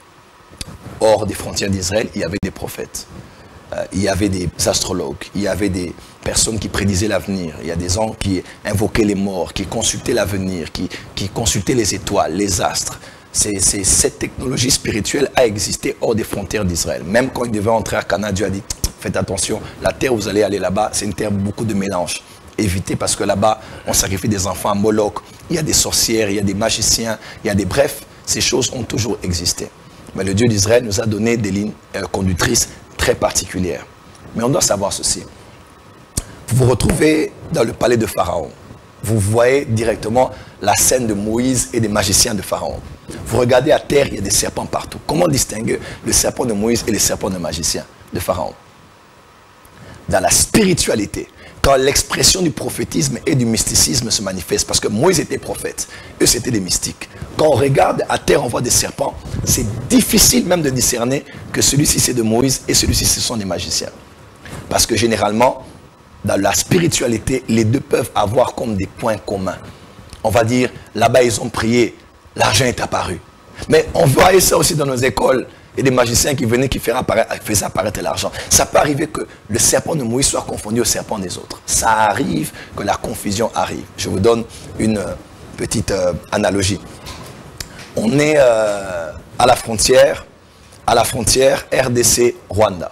Hors des frontières d'Israël, il y avait des prophètes. Euh, il y avait des astrologues, il y avait des personnes qui prédisaient l'avenir, il y a des gens qui invoquaient les morts, qui consultaient l'avenir, qui, qui consultaient les étoiles, les astres. C'est, c'est, cette technologie spirituelle a existé hors des frontières d'Israël. Même quand il devait entrer à Canaan, Dieu a dit, faites attention, la terre où vous allez aller là-bas, c'est une terre beaucoup de mélange. Évitez parce que là-bas, on sacrifie des enfants à Moloch, il y a des sorcières, il y a des magiciens, il y a des... Bref, ces choses ont toujours existé. Mais le Dieu d'Israël nous a donné des lignes euh, conductrices très particulières. Mais on doit savoir ceci. Vous vous retrouvez dans le palais de Pharaon. Vous voyez directement la scène de Moïse et des magiciens de Pharaon. Vous regardez à terre, il y a des serpents partout. Comment distinguer le serpent de Moïse et les serpents de magiciens de Pharaon? Dans la spiritualité, quand l'expression du prophétisme et du mysticisme se manifeste, parce que Moïse était prophète, eux c'était des mystiques. Quand on regarde à terre, on voit des serpents, c'est difficile même de discerner que celui-ci c'est de Moïse et celui-ci ce sont des magiciens. Parce que généralement, dans la spiritualité, les deux peuvent avoir comme des points communs. On va dire, là-bas ils ont prié, l'argent est apparu. Mais on voit ça aussi dans nos écoles. Et des magiciens qui venaient, qui faisaient apparaître, faisaient apparaître l'argent. Ça peut arriver que le serpent de Moïse soit confondu au serpent des autres. Ça arrive que la confusion arrive. Je vous donne une petite euh, analogie. On est euh, à la frontière, à la frontière R D C-Rwanda.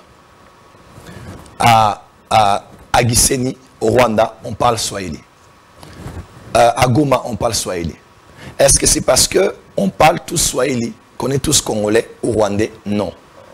À, à, à Gisenyi, au Rwanda, on parle Swahili. Euh, à Goma, on parle Swahili. Est-ce que c'est parce qu'on parle tous Swahili qu'on est tous congolais ou rwandais? Non.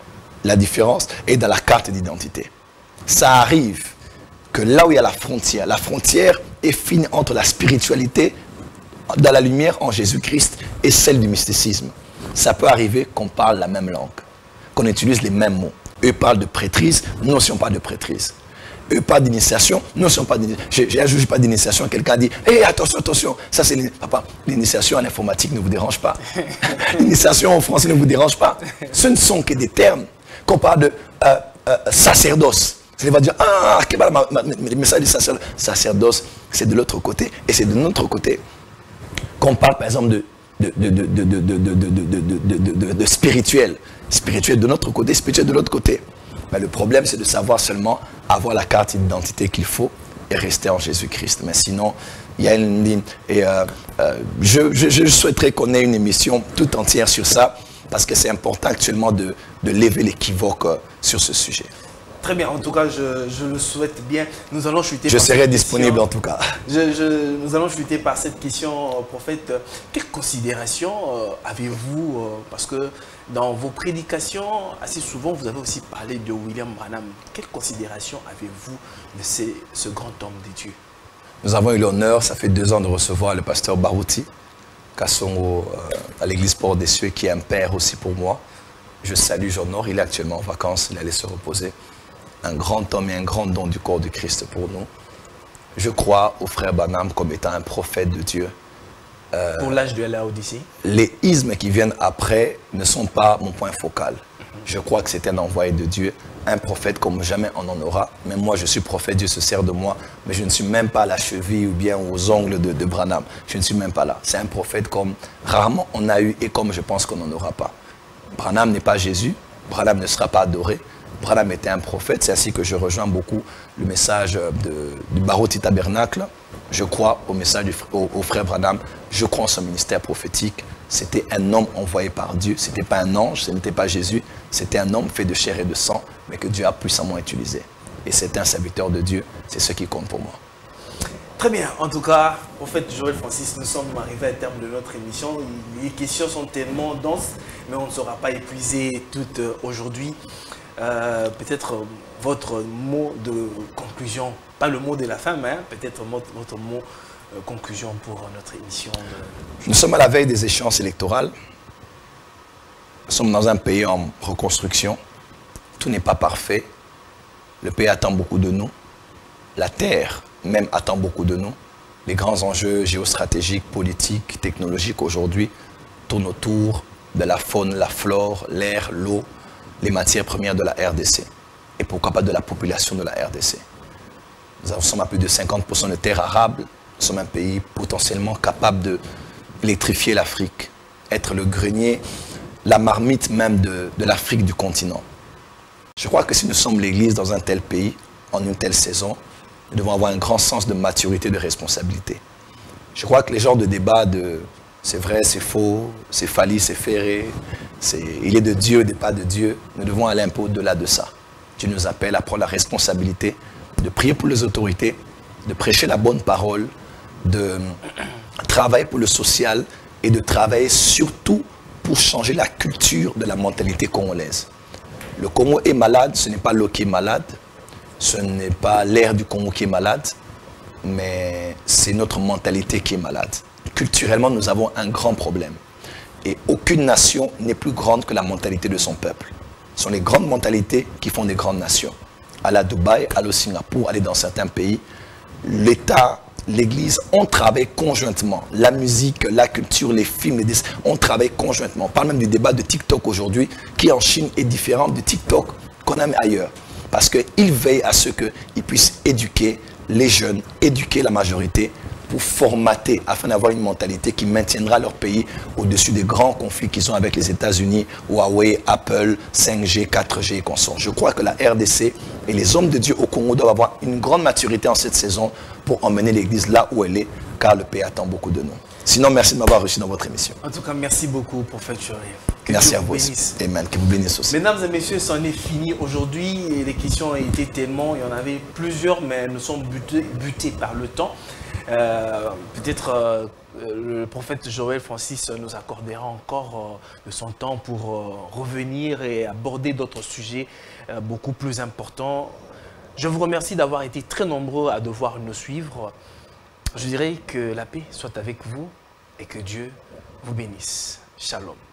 La différence est dans la carte d'identité. Ça arrive que là où il y a la frontière, la frontière est fine entre la spiritualité dans la lumière en Jésus-Christ et celle du mysticisme. Ça peut arriver qu'on parle la même langue, qu'on utilise les mêmes mots. Eux parlent de prêtrise, nous aussi on parle de prêtrise. Eux parlent d'initiation, nous aussi on parle d'initiation. J'ai un jour, je parle d'initiation, quelqu'un dit « Hé, hey, attention, attention, ça c'est papa, l'initiation en informatique ne vous dérange pas. L'initiation en français ne vous dérange pas. Ce ne sont que des termes qu'on parle de euh, euh, sacerdoce. Ça va dire « Ah, quel est le message du sacerdoce ?» Sacerdoce, c'est de l'autre côté. Et c'est de notre côté qu'on parle par exemple de, de, de, de, de, de, de, de, de, de, de, de, de spirituel. Spirituel de notre côté, spirituel de l'autre côté. Mais le problème, c'est de savoir seulement avoir la carte d'identité qu'il faut et rester en Jésus-Christ. Mais sinon, il y a une ligne. Et euh, euh, je, je, je souhaiterais qu'on ait une émission tout entière sur ça, parce que c'est important actuellement de, de lever l'équivoque euh, sur ce sujet. Très bien, en tout cas, je, je le souhaite bien. Nous allons chuter Je par serai cette disponible question. en tout cas. Je, je, nous allons chuter par cette question, prophète. Quelle considération euh, avez-vous euh, parce que dans vos prédications, assez souvent, vous avez aussi parlé de William Branham. Quelle considération avez-vous de ces, ce grand homme de Dieu? Nous avons eu l'honneur, ça fait deux ans, de recevoir le pasteur Barouti Kassongo euh, à l'église Port des Cieux, qui est un père aussi pour moi. Je salue, j'honore. Il est actuellement en vacances, il allait se reposer. Un grand homme et un grand don du corps de Christ pour nous. Je crois au frère Branham comme étant un prophète de Dieu. Euh, pour l'âge de la Odyssée. Les ismes qui viennent après ne sont pas mon point focal. Je crois que c'est un envoyé de Dieu, un prophète comme jamais on en aura. Même moi, je suis prophète, Dieu se sert de moi, mais je ne suis même pas à la cheville ou bien aux ongles de, de Branham. Je ne suis même pas là. C'est un prophète comme rarement on a eu et comme je pense qu'on n'en aura pas. Branham n'est pas Jésus, Branham ne sera pas adoré. Branham était un prophète, c'est ainsi que je rejoins beaucoup le message de, du Barouti Tabernacle. Je crois au message du, au, au frère Branham, je crois en son ministère prophétique. C'était un homme envoyé par Dieu, ce n'était pas un ange, ce n'était pas Jésus, c'était un homme fait de chair et de sang, mais que Dieu a puissamment utilisé. Et c'était un serviteur de Dieu, c'est ce qui compte pour moi. Très bien, en tout cas, prophète Joël Francis, nous sommes arrivés à terme de notre émission. Les questions sont tellement denses, mais on ne saura pas épuiser toutes aujourd'hui. Euh, peut-être votre mot de conclusion, pas le mot de la fin, mais peut-être votre mot de conclusion pour notre émission. De... Nous sommes à la veille des échéances électorales. Nous sommes dans un pays en reconstruction. Tout n'est pas parfait. Le pays attend beaucoup de nous. La terre même attend beaucoup de nous. Les grands enjeux géostratégiques, politiques, technologiques aujourd'hui tournent autour de la faune, la flore, l'air, l'eau, les matières premières de la R D C. Et pourquoi pas de la population de la R D C. Nous sommes à plus de cinquante pour cent de terres arables. Nous sommes un pays potentiellement capable d'électrifier l'Afrique, être le grenier, la marmite même de, de l'Afrique du continent. Je crois que si nous sommes l'Église dans un tel pays, en une telle saison, nous devons avoir un grand sens de maturité, de responsabilité. Je crois que les genres de débats de c'est vrai, c'est faux, c'est Fali, c'est Ferré, il est de Dieu, il n'est pas de Dieu, nous devons aller un peu au-delà de ça. Dieu nous appelle à prendre la responsabilité de prier pour les autorités, de prêcher la bonne parole, de travailler pour le social et de travailler surtout pour changer la culture de la mentalité congolaise. Le Congo est malade, ce n'est pas l'eau qui est malade, ce n'est pas l'air du Congo qui est malade, mais c'est notre mentalité qui est malade. Culturellement, nous avons un grand problème. Et aucune nation n'est plus grande que la mentalité de son peuple. Ce sont les grandes mentalités qui font des grandes nations. Aller à Dubaï, aller au Singapour, aller dans certains pays, l'État, l'Église, on travaille conjointement. La musique, la culture, les films, les dessins, on travaille conjointement. On parle même du débat de TikTok aujourd'hui, qui en Chine est différent du TikTok qu'on a ailleurs. Parce qu'ils veillent à ce qu'ils puissent éduquer les jeunes, éduquer la majorité pour formater afin d'avoir une mentalité qui maintiendra leur pays au-dessus des grands conflits qu'ils ont avec les États-Unis, Huawei, Apple, cinq G, quatre G et consorts. Je crois que la R D C et les hommes de Dieu au Congo doivent avoir une grande maturité en cette saison pour emmener l'Église là où elle est, car le pays attend beaucoup de nous. Sinon, merci de m'avoir reçu dans votre émission. En tout cas, merci beaucoup, prophète Joël. Merci Dieu à vous aussi. bénisse. Amen. Que vous bénisse aussi. Mesdames et messieurs, c'en est fini aujourd'hui. Et les questions étaient tellement, il y en avait plusieurs, mais nous sommes butés, butés par le temps. Euh, Peut-être euh, le prophète Joël Francis nous accordera encore euh, de son temps pour euh, revenir et aborder d'autres sujets euh, beaucoup plus importants. Je vous remercie d'avoir été très nombreux à devoir nous suivre. Je dirais que la paix soit avec vous et que Dieu vous bénisse. Shalom.